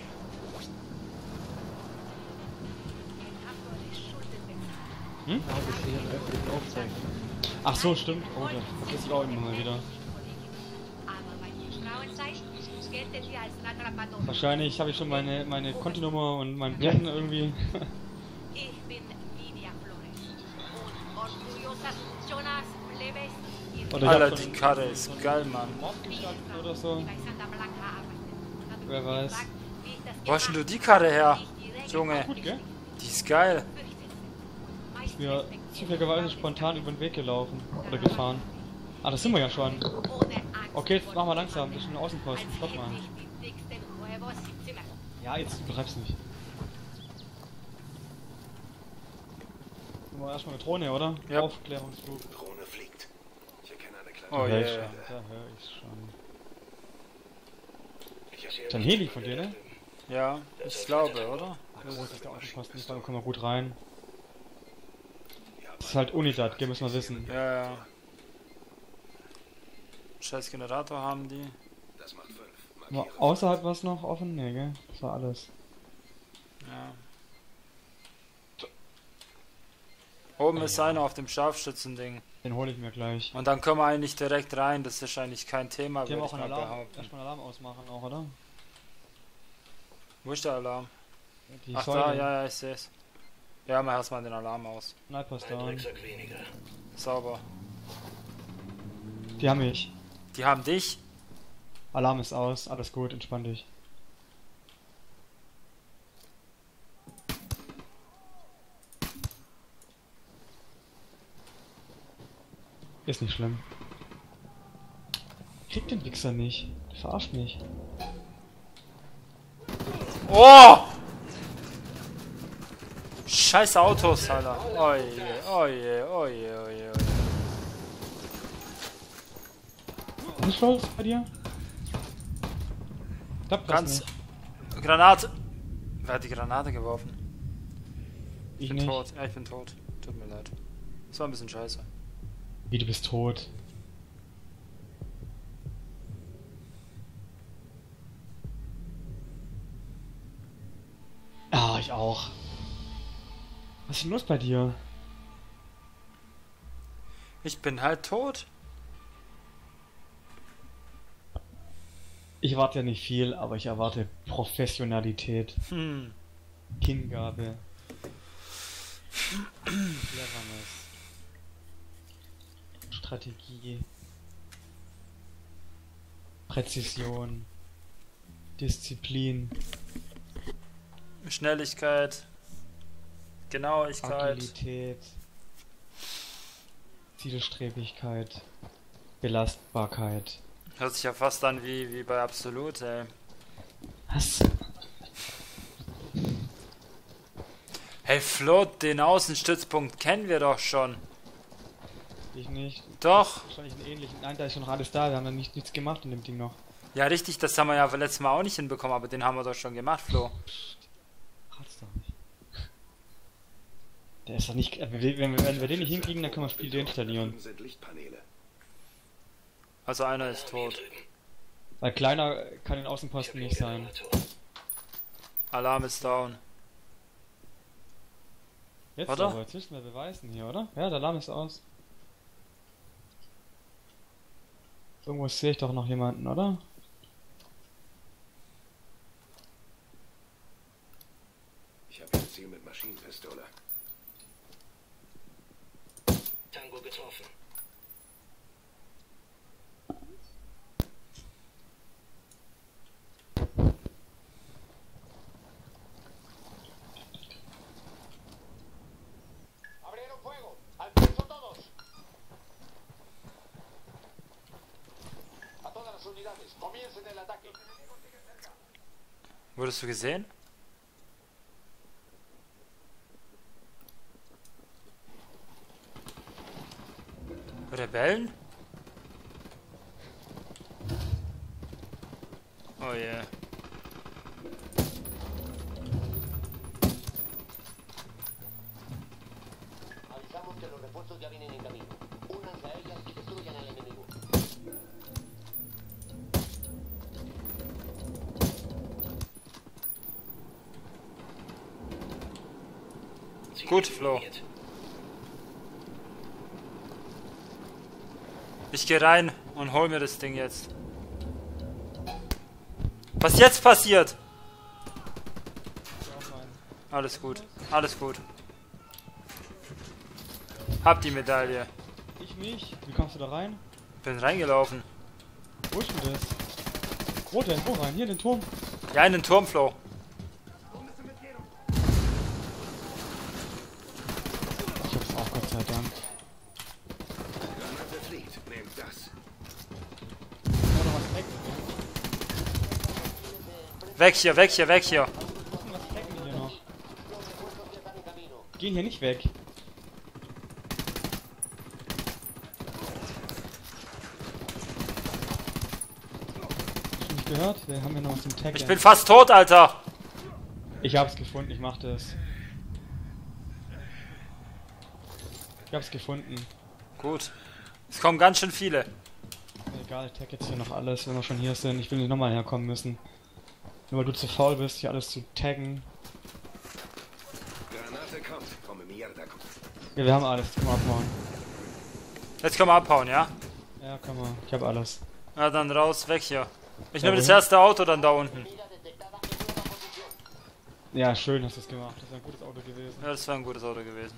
Hm? Ach so, stimmt. Oh, das vergesse ich auch immer mal wieder. Wahrscheinlich habe ich schon meine Kontonummer und mein PIN irgendwie. Ich bin Lidia Flores. Orgullosas plebes. Oder ich Alter, hab die schon Karre ist geil, Mann. Mord gestartet oder so. Wer weiß. Wo hast denn du die Karre her, Junge? Gut, gell? Die ist geil. Ich bin ja zufälligerweise spontan über den Weg gelaufen. Oder gefahren. Ah, das sind wir ja schon. Ohne Angst Okay, jetzt vor machen wir dem langsam. Das ist Himmel. ein Außenposten. Als Stopp mal. hätte ich die dicksten Huevos im Zimmer. Ja, jetzt übertreib's nicht. Machen wir erstmal eine Drohne, oder? Ja. Aufklärungsflug. Drohne fliegt. Ich erkenne eine kleine... Oh hör ich je. schon. Da höre ich's schon. Ich sehe Dann Heli von dir, ne? Ja, ich glaube, oder? Wo ist der Außenposten? Da kommen wir gut rein. Das ist halt Unidad, müssen wir wissen. Ja, ja. Scheiß Generator haben die. Das macht 5. War außerhalb was noch offen? Ne, gell? Das war alles. Ja. Oben ist einer auf dem Scharfschützending. Den hole ich mir gleich. Und dann können wir eigentlich direkt rein, das ist eigentlich kein Thema, Die haben würde auch ich einen mal Alarm. behaupten. Erstmal einen Alarm ausmachen auch, oder? Wo ist der Alarm? Die Ach Säule. da, ja, ich sehe es. Ja, mach erstmal den Alarm aus. Sniper ist ein down. Drecksack weniger. Sauber. Die haben mich. Die haben dich? Alarm ist aus. Alles gut, entspann dich. Ist nicht schlimm. Krieg den Wichser nicht. Der verarscht mich. Oh! Scheiß Autos, Alter. Oje, oje, oje, oje, oje. Nicht los bei dir? Klappt das Ganz. nicht? Granate. Wer hat die Granate geworfen? Ich bin nicht. tot. Ja, ich bin tot. Tut mir leid. Das war ein bisschen scheiße. Wie, du bist tot? Ah, ich auch. Was ist denn los bei dir? Ich bin halt tot. Ich erwarte ja nicht viel, aber ich erwarte Professionalität, Hm. Hingabe, Cleverness, Strategie, Präzision, Disziplin, Schnelligkeit. Genauigkeit. Agilität, Zielstrebigkeit, Belastbarkeit. Hört sich ja fast an wie bei Absolut, ey. Was? Hey Flo, den Außenstützpunkt kennen wir doch schon. Ich nicht. Doch. Wahrscheinlich einen ähnlichen. Nein, da ist schon noch alles da. Wir haben ja nichts gemacht in dem Ding noch. Ja, richtig, das haben wir ja letztes Mal auch nicht hinbekommen, aber den haben wir doch schon gemacht, Flo. Rat's doch nicht. Der ist doch nicht. Wenn wir den nicht hinkriegen, dann können wir das Spiel deinstallieren. Sind Lichtpaneele. Also einer ist tot. Weil kleiner kann den Außenposten nicht sein. Alarm ist down. Jetzt Oder? aber, jetzt müssen wir beweisen hier, oder? Ja, der Alarm ist aus. Irgendwo sehe ich doch noch jemanden, oder? Ich habe ein Ziel mit Maschinenpistole. Tango getroffen. Wurdest du gesehen? Rebellen? Oh je. Avisamos que los refuerzos ya vienen en camino. Únanse a ellas y destruyan al enemigo. Gut, Flo. Ich gehe rein und hol mir das Ding jetzt. Was jetzt passiert? Alles gut, alles gut. Hab die Medaille. Ich nicht. Wie kommst du da rein? Bin reingelaufen. Wo ist denn das? Wo denn? Wo rein? Hier in den Turm. Ja, in den Turm, Flo. Ich hab's auch, Gott sei Dank. Granate fliegt. Nehmt das. Weg hier, weg hier, weg hier. Was hacken die hier noch? Gehen hier nicht weg. Hast du nicht gehört? Wir haben ja noch was zum Taggen. Ich bin fast tot, Alter. Ich hab's gefunden, ich mach das. Ich hab's gefunden. Gut. Es kommen ganz schön viele. Egal, tag jetzt hier noch alles, wenn wir schon hier sind. Ich will nicht nochmal herkommen müssen. Nur weil du zu faul bist, hier alles zu taggen. Granate kommt. Komme Mierda kommt. Ja, wir haben alles. Können wir abhauen. Jetzt können wir abhauen, ja? Ja, können wir. Ich hab alles. Na dann raus, weg hier. Ich Ja, nehme das wohin? erste Auto dann da unten. Ja, schön hast du es gemacht. Das ist ein gutes Auto gewesen. Ja, das wäre ein gutes Auto gewesen.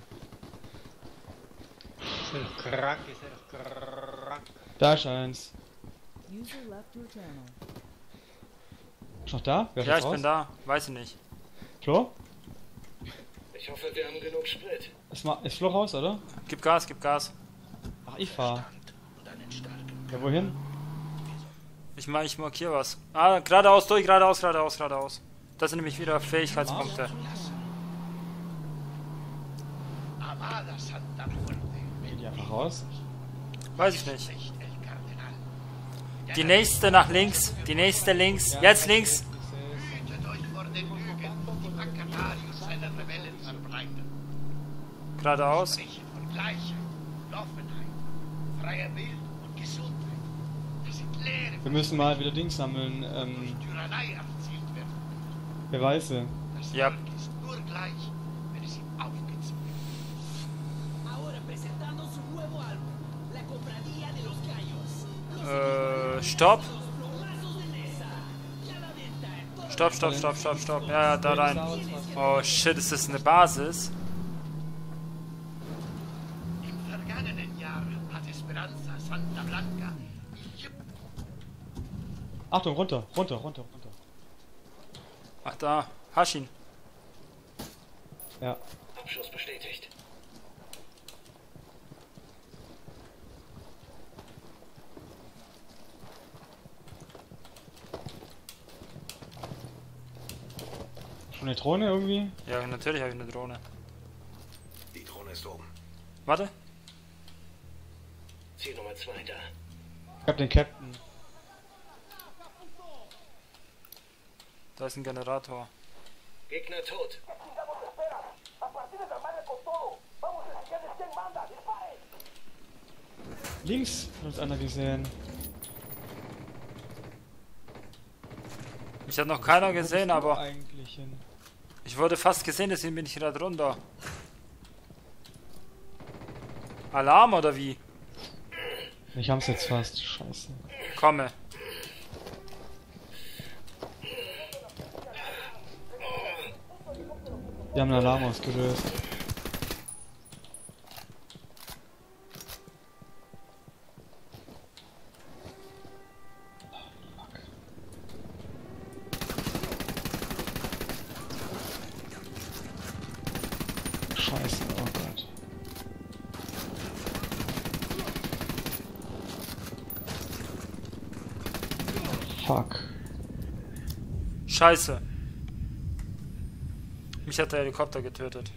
Krank ist er, krank. Da ist eins. Ist noch da? Wer ist Ja, jetzt ich raus? bin da. Weiß ich nicht. Flo? Ich hoffe, wir haben genug Sprit. Ist Flo raus, oder? Gib Gas, gib Gas. Ach, ich fahr. Ja, wohin? Ich markiere was. Ah, geradeaus durch, geradeaus, geradeaus, geradeaus. Das sind nämlich wieder Fähigkeitspunkte. Geht die einfach raus? Weiß ich nicht. Die nächste nach links, die nächste links, jetzt links. Geradeaus. Wir müssen mal wieder Dings sammeln, Beweise. Ja. Stopp. Stopp, stopp, stopp, stopp, stopp. Ja, ja, da rein. Oh shit, ist das eine Basis? Achtung, runter, runter, runter, runter. Ach da, Hasch ihn. Ja. Abschuss bestätigt. Schon eine Drohne irgendwie? Ja, natürlich habe ich eine Drohne. Die Drohne ist oben. Warte. Ziel Nummer 2 da. Ich hab den Captain. Da ist ein Generator. Gegner tot. Links hat uns einer gesehen. Mich hat noch keiner gesehen, aber Eigentlich hin. ich wurde fast gesehen, deswegen bin ich gerade runter. Alarm oder wie? Ich hab's jetzt fast. Scheiße. Komme. Wir haben einen Alarm ausgelöst. Scheiße, oh Gott. Fuck. Scheiße. Mich hat der Helikopter getötet.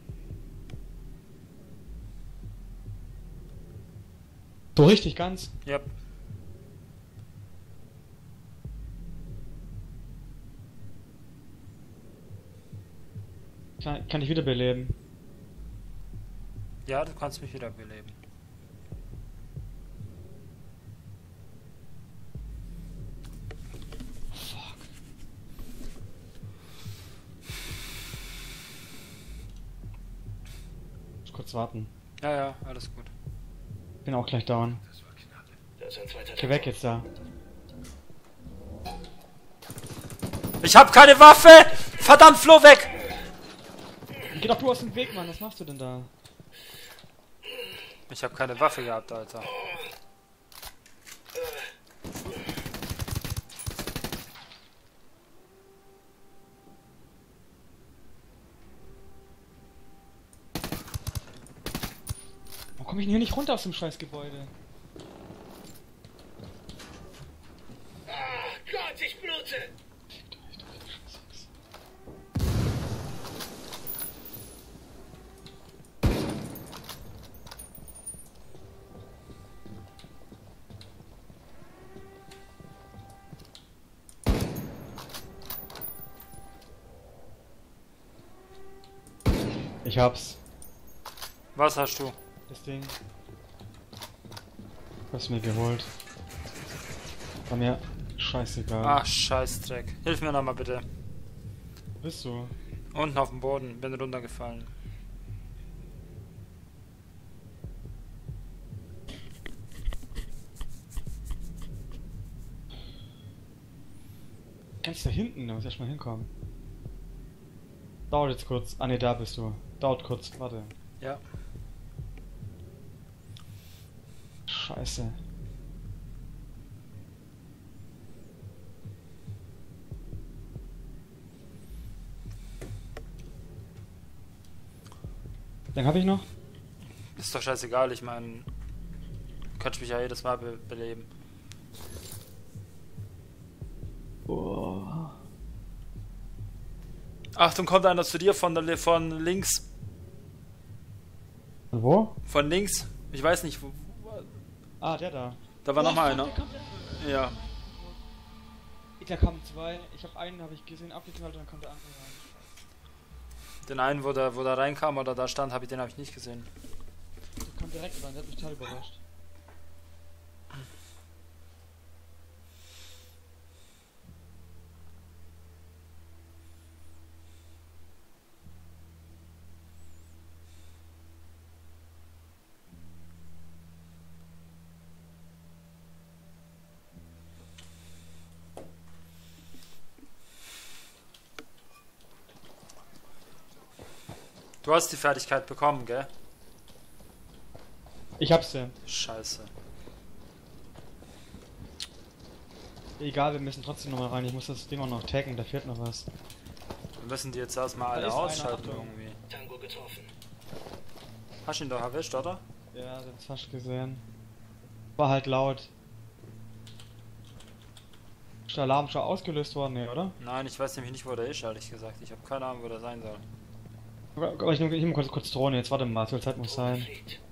So richtig ganz? Yep. Kann ich wiederbeleben? Ja, du kannst mich wieder beleben. Kurz warten. Ja, ja, alles gut. Bin auch gleich down. Da ist ein zweiter. Geh weg jetzt da. Ich hab keine Waffe! Verdammt, Flo, weg! Geh doch du aus dem Weg, Mann. Was machst du denn da? Ich hab keine Waffe gehabt, Alter. Warum komme ich denn hier nicht runter aus dem Scheißgebäude? Ah, Gott, ich blute! Ich hab's. Was hast du? Das Ding. Was mir geholt. War mir scheißegal. Ach, Scheißdreck. Hilf mir nochmal bitte. Wo bist du? Unten auf dem Boden. Bin runtergefallen. Ganz da hinten, da muss ich erstmal hinkommen. Dauert jetzt kurz. Ah ne, da bist du. Dauert kurz, warte. Ja. Scheiße. Dann habe ich noch. Ist doch scheißegal, ich meine, du kannst mich ja jedes Mal beleben. Boah. Achtung, kommt einer zu dir von links. Und wo? Von links. Ich weiß nicht, wo. Ah, der da. Da war nochmal einer. Ja. Da kamen zwei. Ich habe einen, habe ich gesehen, abgeknallt und dann kommt der andere rein. Den einen, wo der reinkam oder da stand, den habe ich nicht gesehen. Der kam direkt rein, der hat mich total überrascht. Du hast die Fertigkeit bekommen, gell? Ich hab's ja. Scheiße. Egal, wir müssen trotzdem nochmal rein. Ich muss das Ding auch noch taggen, da fehlt noch was. Wir müssen die jetzt erstmal alle ist ausschalten einer, irgendwie. Tango getroffen. Hast du ihn doch erwischt, oder? Ja, den hast fast gesehen. War halt laut. Ist der Alarm schon ausgelöst worden, nee, oder? Nein, ich weiß nämlich nicht, wo der ist, ehrlich gesagt. Ich habe keine Ahnung, wo der sein soll. Aber ich nehme kurz Drohne, jetzt warte mal, so viel Zeit muss sein.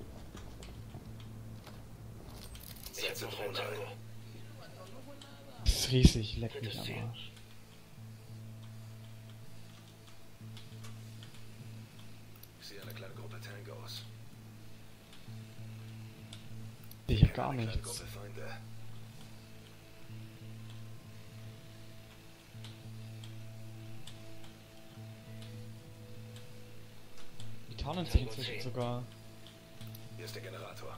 Jetzt noch ein Tango. Das ist riesig, leck mich am Arsch. Ich sehe eine kleine Gruppe Tangos. Ich hab gar Eine kleine nichts. Gruppe Feinde. Die tarnen sich inzwischen sogar. Hier ist der Generator.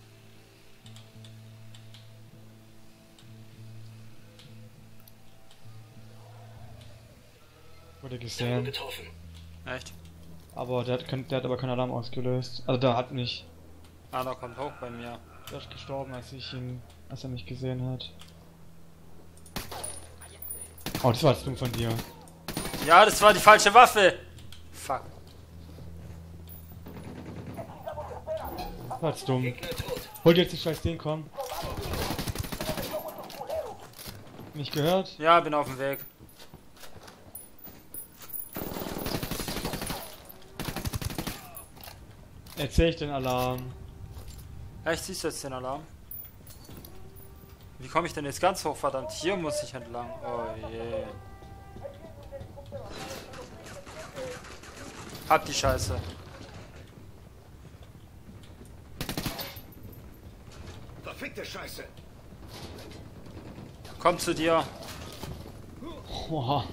Wurde Tango gesehen. getroffen. Echt? Aber der hat aber keinen Alarm ausgelöst. Also der hat mich. Einer kommt hoch bei mir. Der ist gestorben, als er mich gesehen hat. Oh, das war jetzt dumm von dir. Ja, das war die falsche Waffe! Fuck. Das war jetzt dumm. Gegner tot. Hol dir jetzt den scheiß Ding, komm. Nicht gehört? Ja, bin auf dem Weg. Erzähl ich den Alarm. Echt, siehst du jetzt den Alarm? Wie komme ich denn jetzt ganz hoch, verdammt? Hier muss ich entlang. Oh je. Hab die Scheiße. Verfickte Scheiße! Komm zu dir. Oha.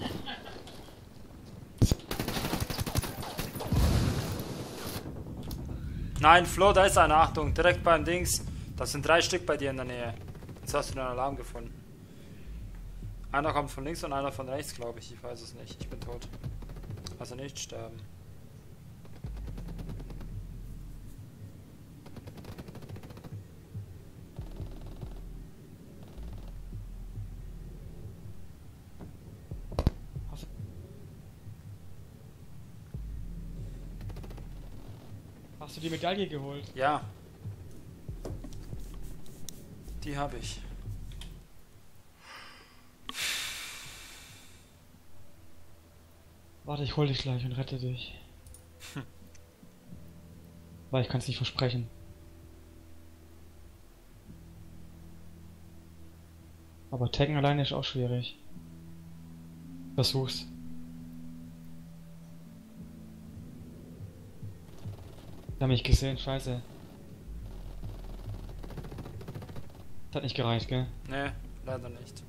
Nein, Flo, da ist eine. Achtung, direkt beim Dings. Das sind 3 Stück bei dir in der Nähe. Jetzt hast du den Alarm gefunden. Einer kommt von links und einer von rechts, glaube ich. Ich weiß es nicht. Ich bin tot. Also nicht sterben. Hast du die Medaille geholt? Ja. Die habe ich. Warte, ich hol dich gleich und rette dich. Weil ich kann es nicht versprechen. Aber taggen alleine ist auch schwierig. Versuch's. Die haben mich gesehen, scheiße. Das hat nicht gereicht, gell? Nee, leider nicht.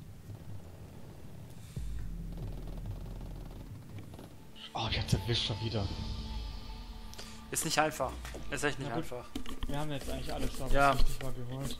Oh, ich hab's erwischt schon wieder. Ist nicht einfach. Ist echt nicht Na gut. einfach. Wir haben jetzt eigentlich alles, was Ja. richtig war, geholt.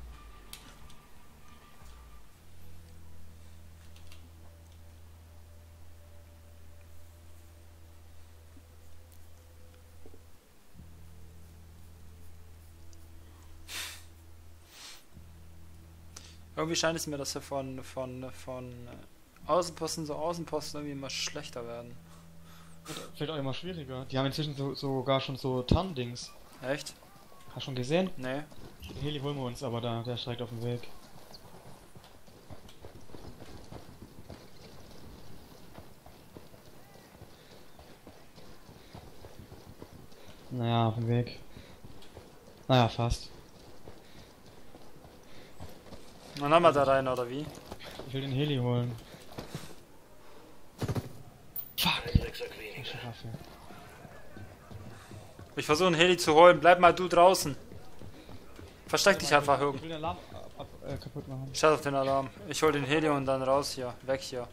Irgendwie scheint es mir, dass wir von Außenposten zu Außenposten irgendwie immer schlechter werden. Vielleicht auch immer schwieriger. Die haben inzwischen sogar schon so Tarndings. Echt? Hast du schon gesehen? Nee. Den Heli holen wir uns, aber der steigt auf dem Weg. Naja, auf dem Weg. Naja, fast. Dann haben wir da rein, oder wie? Ich will den Heli holen. Fuck! Waffe. Ich versuche einen Heli zu holen. Bleib mal du draußen. Versteck dich einfach Ich irgendwo. will den Alarm kaputt machen. Scheiß auf den Alarm. Ich hol den Heli und dann raus hier. Weg hier.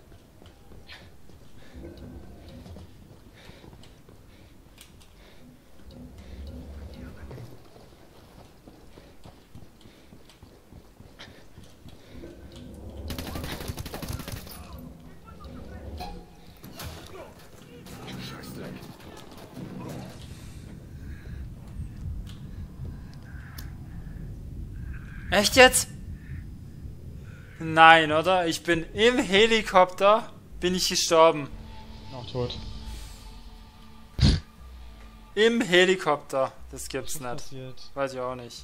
Echt jetzt? Nein, oder? Ich bin im Helikopter, bin ich gestorben. Noch tot. Im Helikopter. Das gibt's Was ist nicht. passiert? Weiß ich auch nicht.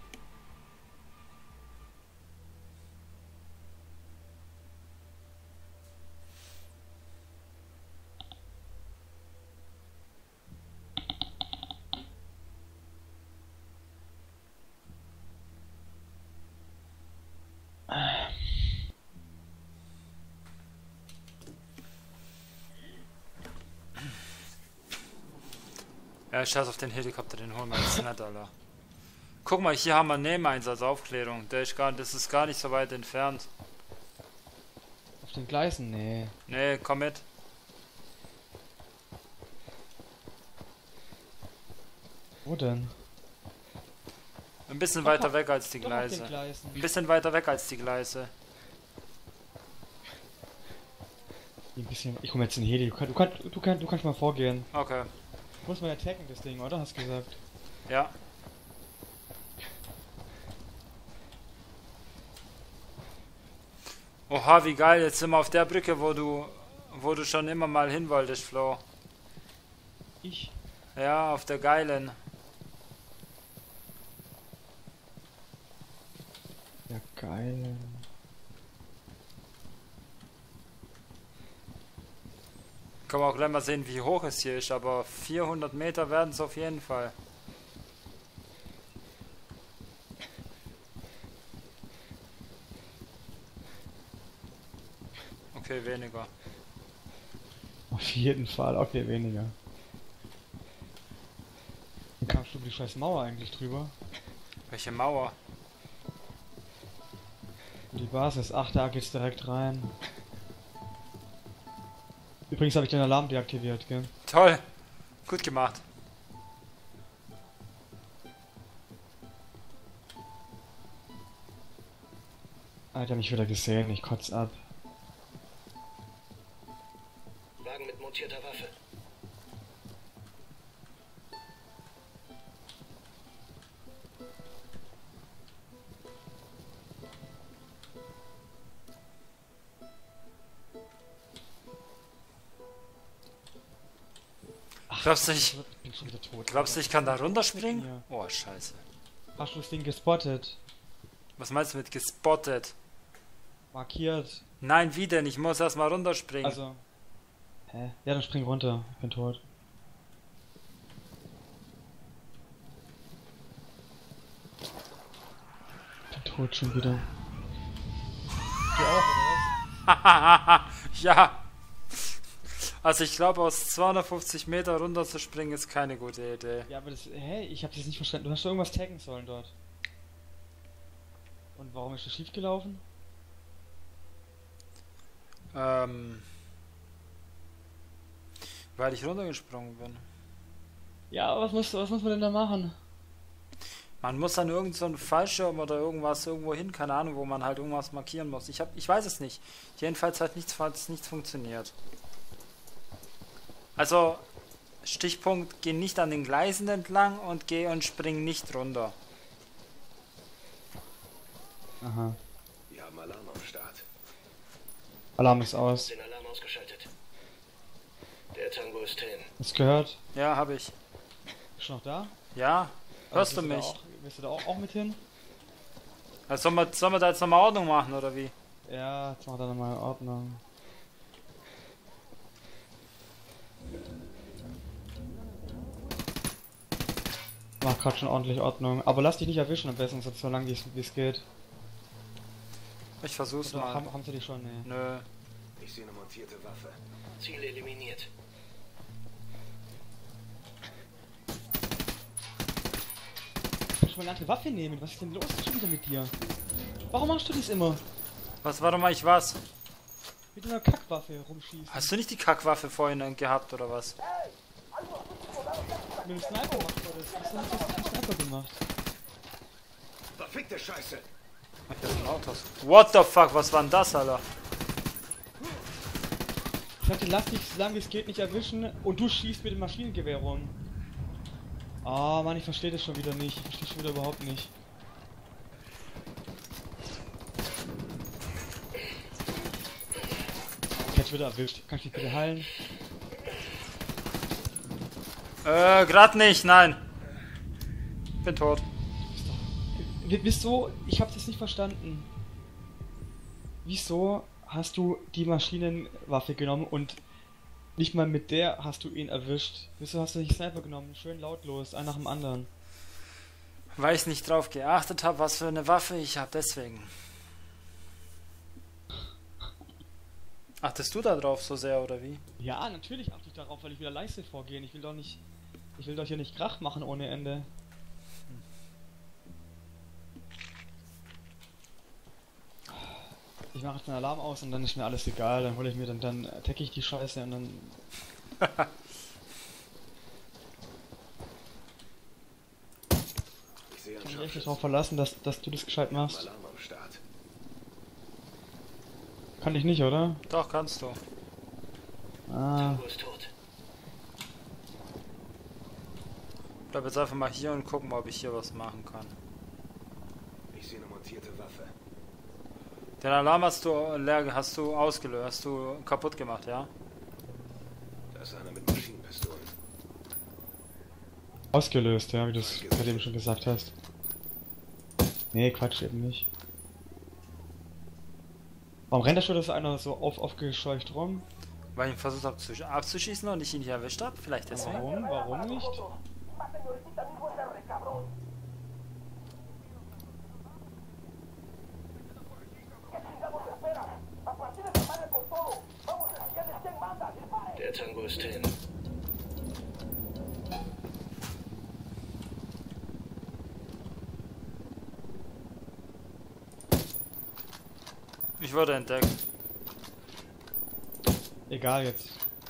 Ja, scheiß auf den Helikopter, den holen wir jetzt nicht, Alter. Guck mal, hier haben wir einen Nebeneinsatzaufklärung. Das ist gar nicht so weit entfernt. Auf den Gleisen? Nee. Nee, komm mit. Wo denn? Ein bisschen weiter weg als die Doch auf den Gleise. Gleisen. Ein bisschen weiter weg als die Gleise. Ein bisschen. Ich komme jetzt in den Heli. Du kannst mal vorgehen. Okay. Muss man attacken, das Ding, oder? Hast du gesagt? Ja. Oha, wie geil. Jetzt sind wir auf der Brücke, wo du schon immer mal hin wolltest, Flo. Ich? Ja, auf der geilen. Ja, geil. Können wir auch gleich mal sehen, wie hoch es hier ist, aber 400 Meter werden es auf jeden Fall. Okay, weniger. Auf jeden Fall, okay, weniger. Wie kamst du über die scheiß Mauer eigentlich drüber? Welche Mauer? Die Basis, ach, da geht's direkt rein. Übrigens habe ich den Alarm deaktiviert, gell? Toll. Gut gemacht. Alter, mich wieder gesehen, ich kotz ab. Wagen mit montierter Waffe. Glaubst du, ich bin schon wieder tot. Glaubst du, ich kann da runterspringen? Ja. Oh, scheiße. Hast du das Ding gespottet? Was meinst du mit gespottet? Markiert. Nein, wie denn? Ich muss erstmal runterspringen. Also. Hä? Ja, dann spring runter. Ich bin tot. Ich bin tot schon wieder. Du auch, oder was? Ja. Also ich glaube, aus 250 Meter runter zu springen ist keine gute Idee. Ja, aber das... Hä? Ich hab das nicht verstanden. Du hast doch irgendwas taggen sollen dort. Und warum ist das schief gelaufen? Weil ich runtergesprungen bin. Ja, was muss man denn da machen? Man muss dann irgend so einen Fallschirm oder irgendwas irgendwo hin, keine Ahnung, wo man halt irgendwas markieren muss. Ich weiß es nicht. Jedenfalls hat nichts funktioniert. Also, Stichpunkt, geh nicht an den Gleisen entlang und geh und spring nicht runter. Aha. Wir haben Alarm am Start. Alarm ist aus. Den Alarm ausgeschaltet. Der Tango ist hin. Hast du gehört? Ja, habe ich. Bist du noch da? Ja? Hörst du mich? Willst du da auch mit hin? Also sollen wir da jetzt nochmal Ordnung machen, oder wie? Ja, jetzt macht er nochmal Ordnung. Mach grad schon ordentlich Ordnung. Aber lass dich nicht erwischen am besten, so lange wie es geht. Ich versuch's Oder mal. haben sie dich schon? Nee. Nö. Ich sehe eine montierte Waffe. Ziel eliminiert. Kannst du mal eine andere Waffe nehmen? Was ist denn los schon wieder mit dir? Warum machst du das immer? Was war doch mal, ich was? Mit einer Kackwaffe rumschießen. Hast du nicht die Kackwaffe vorhin gehabt, oder was? Mit dem Sniper macht man das. Was hast du mit dem Sniper gemacht? Verfickte Scheiße! Ach, hier sind Autos. What the fuck, was war denn das, Alter? Ich sagte, lass dich so lange wie es geht nicht erwischen und du schießt mit dem Maschinengewehr rum. Oh Mann, ich verstehe das schon wieder nicht. Ich verstehe schon wieder überhaupt nicht. Ich hätte wieder erwischt. Kann ich dich bitte heilen? Grad nicht, nein. Bin tot. Wieso? Ich habe das nicht verstanden. Wieso hast du die Maschinenwaffe genommen und nicht mal mit der hast du ihn erwischt? Wieso hast du nicht Sniper genommen? Schön lautlos, ein nach dem anderen. Weil ich nicht drauf geachtet habe, was für eine Waffe ich habe, deswegen. Achtest du da drauf so sehr, oder wie? Ja, natürlich achte ich darauf, weil ich wieder leise vorgehen. Ich will doch hier nicht Krach machen ohne Ende. Ich mache jetzt einen Alarm aus und dann ist mir alles egal. Dann hole ich mir dann attacke ich die Scheiße und dann. Ich kann mich echt nicht darauf verlassen, dass du das gescheit machst. Alarm am Start. Kann ich nicht, oder? Doch, kannst du. Ah. Tango ist tot. Bleib jetzt einfach mal hier und gucken, ob ich hier was machen kann. Ich sehe eine montierte Waffe. Den Alarm hast du ausgelöst, hast du kaputt gemacht, ja? Da ist einer mit Maschinenpistolen. Ausgelöst, ja, wie du es gerade eben schon gesagt hast. Nee, Quatsch, eben nicht. Warum rennt da schon das einer so aufgescheucht rum? Weil ich ihn versucht habe abzuschießen und ich ihn nicht erwischt habe? Vielleicht deswegen? Warum? Warum nicht? Der Tango ist hin. Ich wurde entdeckt. Egal jetzt.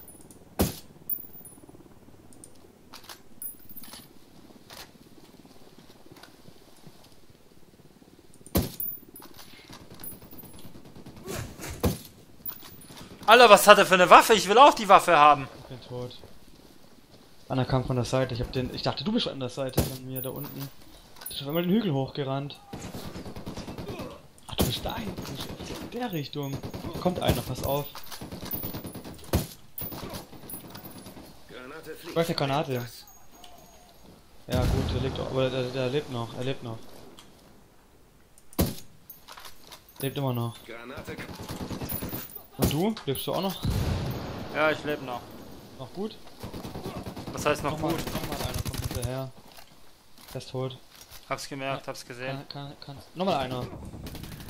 Alter, was hat er für eine Waffe? Ich will auch die Waffe haben. Ich bin tot. Einer kam von der Seite. Ich dachte, du bist an der Seite von mir, da unten. Ich bin auf einmal den Hügel hochgerannt. Ach, du bist da hinten. In der Richtung. Da kommt einer, pass auf. Granate fliegt. Ich weiß eine Granate. Ja gut, der lebt doch, aber der lebt noch, er lebt noch. Lebt immer noch. Granate. Und du? Lebst du auch noch? Ja, ich lebe noch. Noch gut? Was heißt noch gut? Nochmal einer kommt hinterher. Der ist tot. Hab's gemerkt, hab's gesehen. Nochmal einer.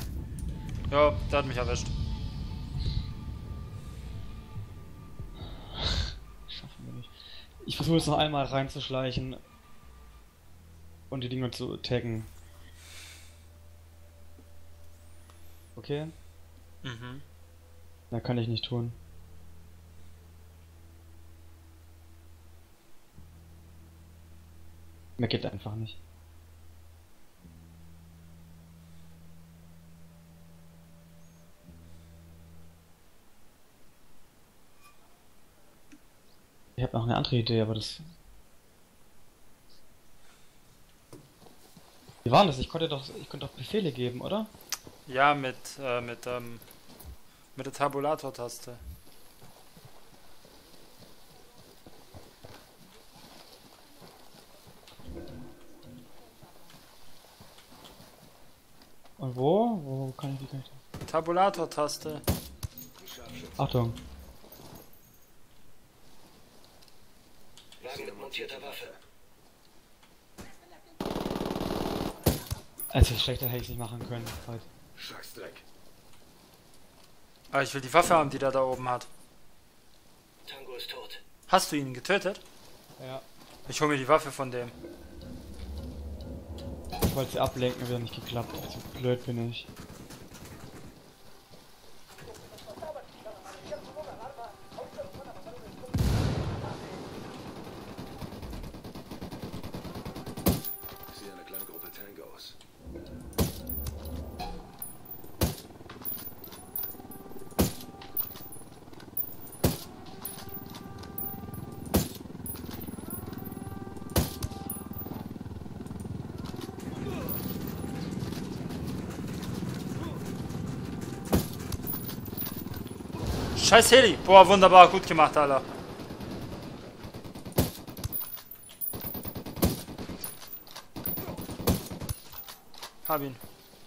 Ja, der hat mich erwischt. Ich versuche jetzt noch einmal reinzuschleichen und die Dinger zu taggen. Okay? Mhm. Mehr kann ich nicht tun. Mehr geht einfach nicht. Ich habe noch eine andere Idee, aber das... Wie war das? Ich konnte doch Befehle geben, oder? Ja, mit der Tabulator-Taste. Und wo? Wo kann ich die gleich? Tabulator-Taste. Achtung. Wagen mit montierter Waffe. Also schlechter hätte ich es nicht machen können. Halt. Scheißdreck. Aber ich will die Waffe haben, die der da oben hat. Tango ist tot. Hast du ihn getötet? Ja. Ich hol mir die Waffe von dem. Ich wollte sie ablenken, aber nicht geklappt. So blöd bin ich. Ich sehe eine kleine Gruppe Tangos. Scheiß Heli! Boah, wunderbar, gut gemacht, Alter. Hab ihn.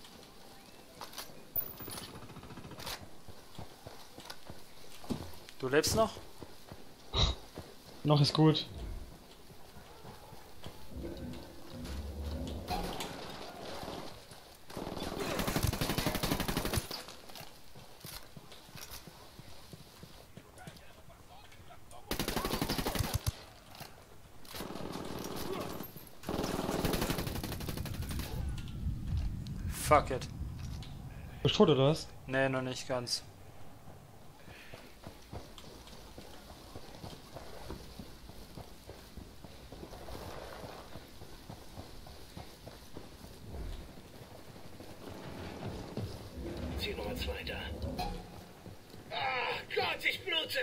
Du lebst noch? Noch ist gut. Fuck it. Bist du tot oder was? Nee, noch nicht ganz. Ziel Nummer 2 da. Ah, Gott, ich blute!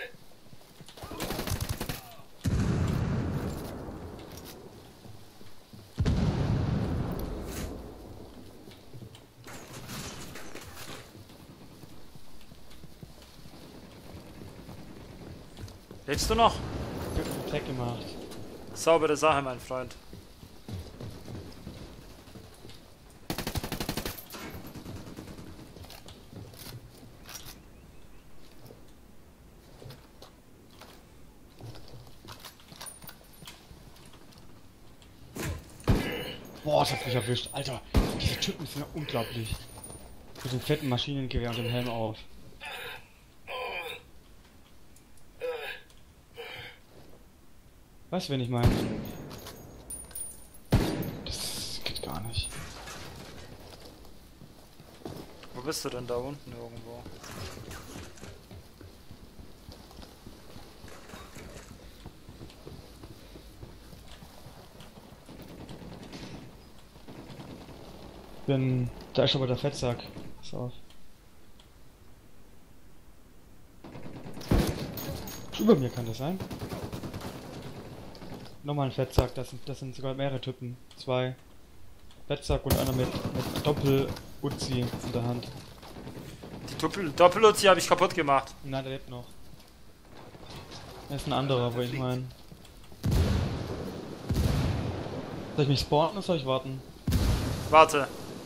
Lebst du noch? Ich hab einen Tag gemacht. Saubere Sache, mein Freund. Boah, das hat mich erwischt. Alter, diese Typen sind ja unglaublich. Mit dem fetten Maschinengewehr und dem Helm auf. Weißt du, wen ich meine? Das geht gar nicht. Wo bist du denn da unten irgendwo? Da ist aber der Fettsack. Pass auf. Über mir kann das sein. Nochmal ein Fettsack, das sind sogar mehrere Typen. 2. Fettsack und einer mit Doppel-Uzi in der Hand. Die Doppel-Uzi habe ich kaputt gemacht. Nein, der lebt noch. Da ist ein anderer, wo ich meine. Soll ich mich spawnen oder soll ich warten? Warte.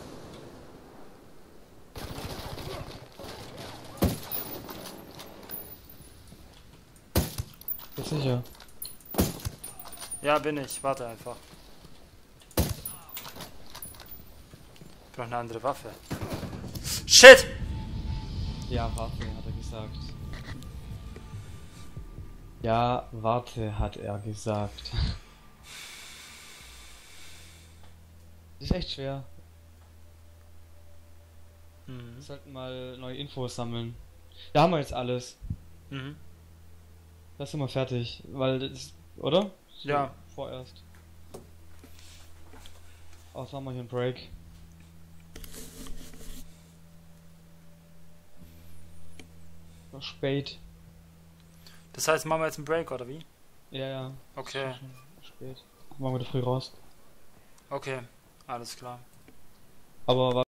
Bist du sicher? Ja, bin ich. Warte einfach. Ich brauche eine andere Waffe. Shit! Ja, Waffe, hat er gesagt. Ja, warte, hat er gesagt. Das ist echt schwer. Wir sollten mal neue Infos sammeln. Da haben wir jetzt alles. Mhm. Da sind wir fertig. Weil das, oder? So, Ja. Vorerst. Außer haben wir hier einen Break. Noch spät. Das heißt, machen wir jetzt einen Break, oder wie? Ja, ja. Okay. Ist schon spät. Machen wir da früh raus. Okay, alles klar. Aber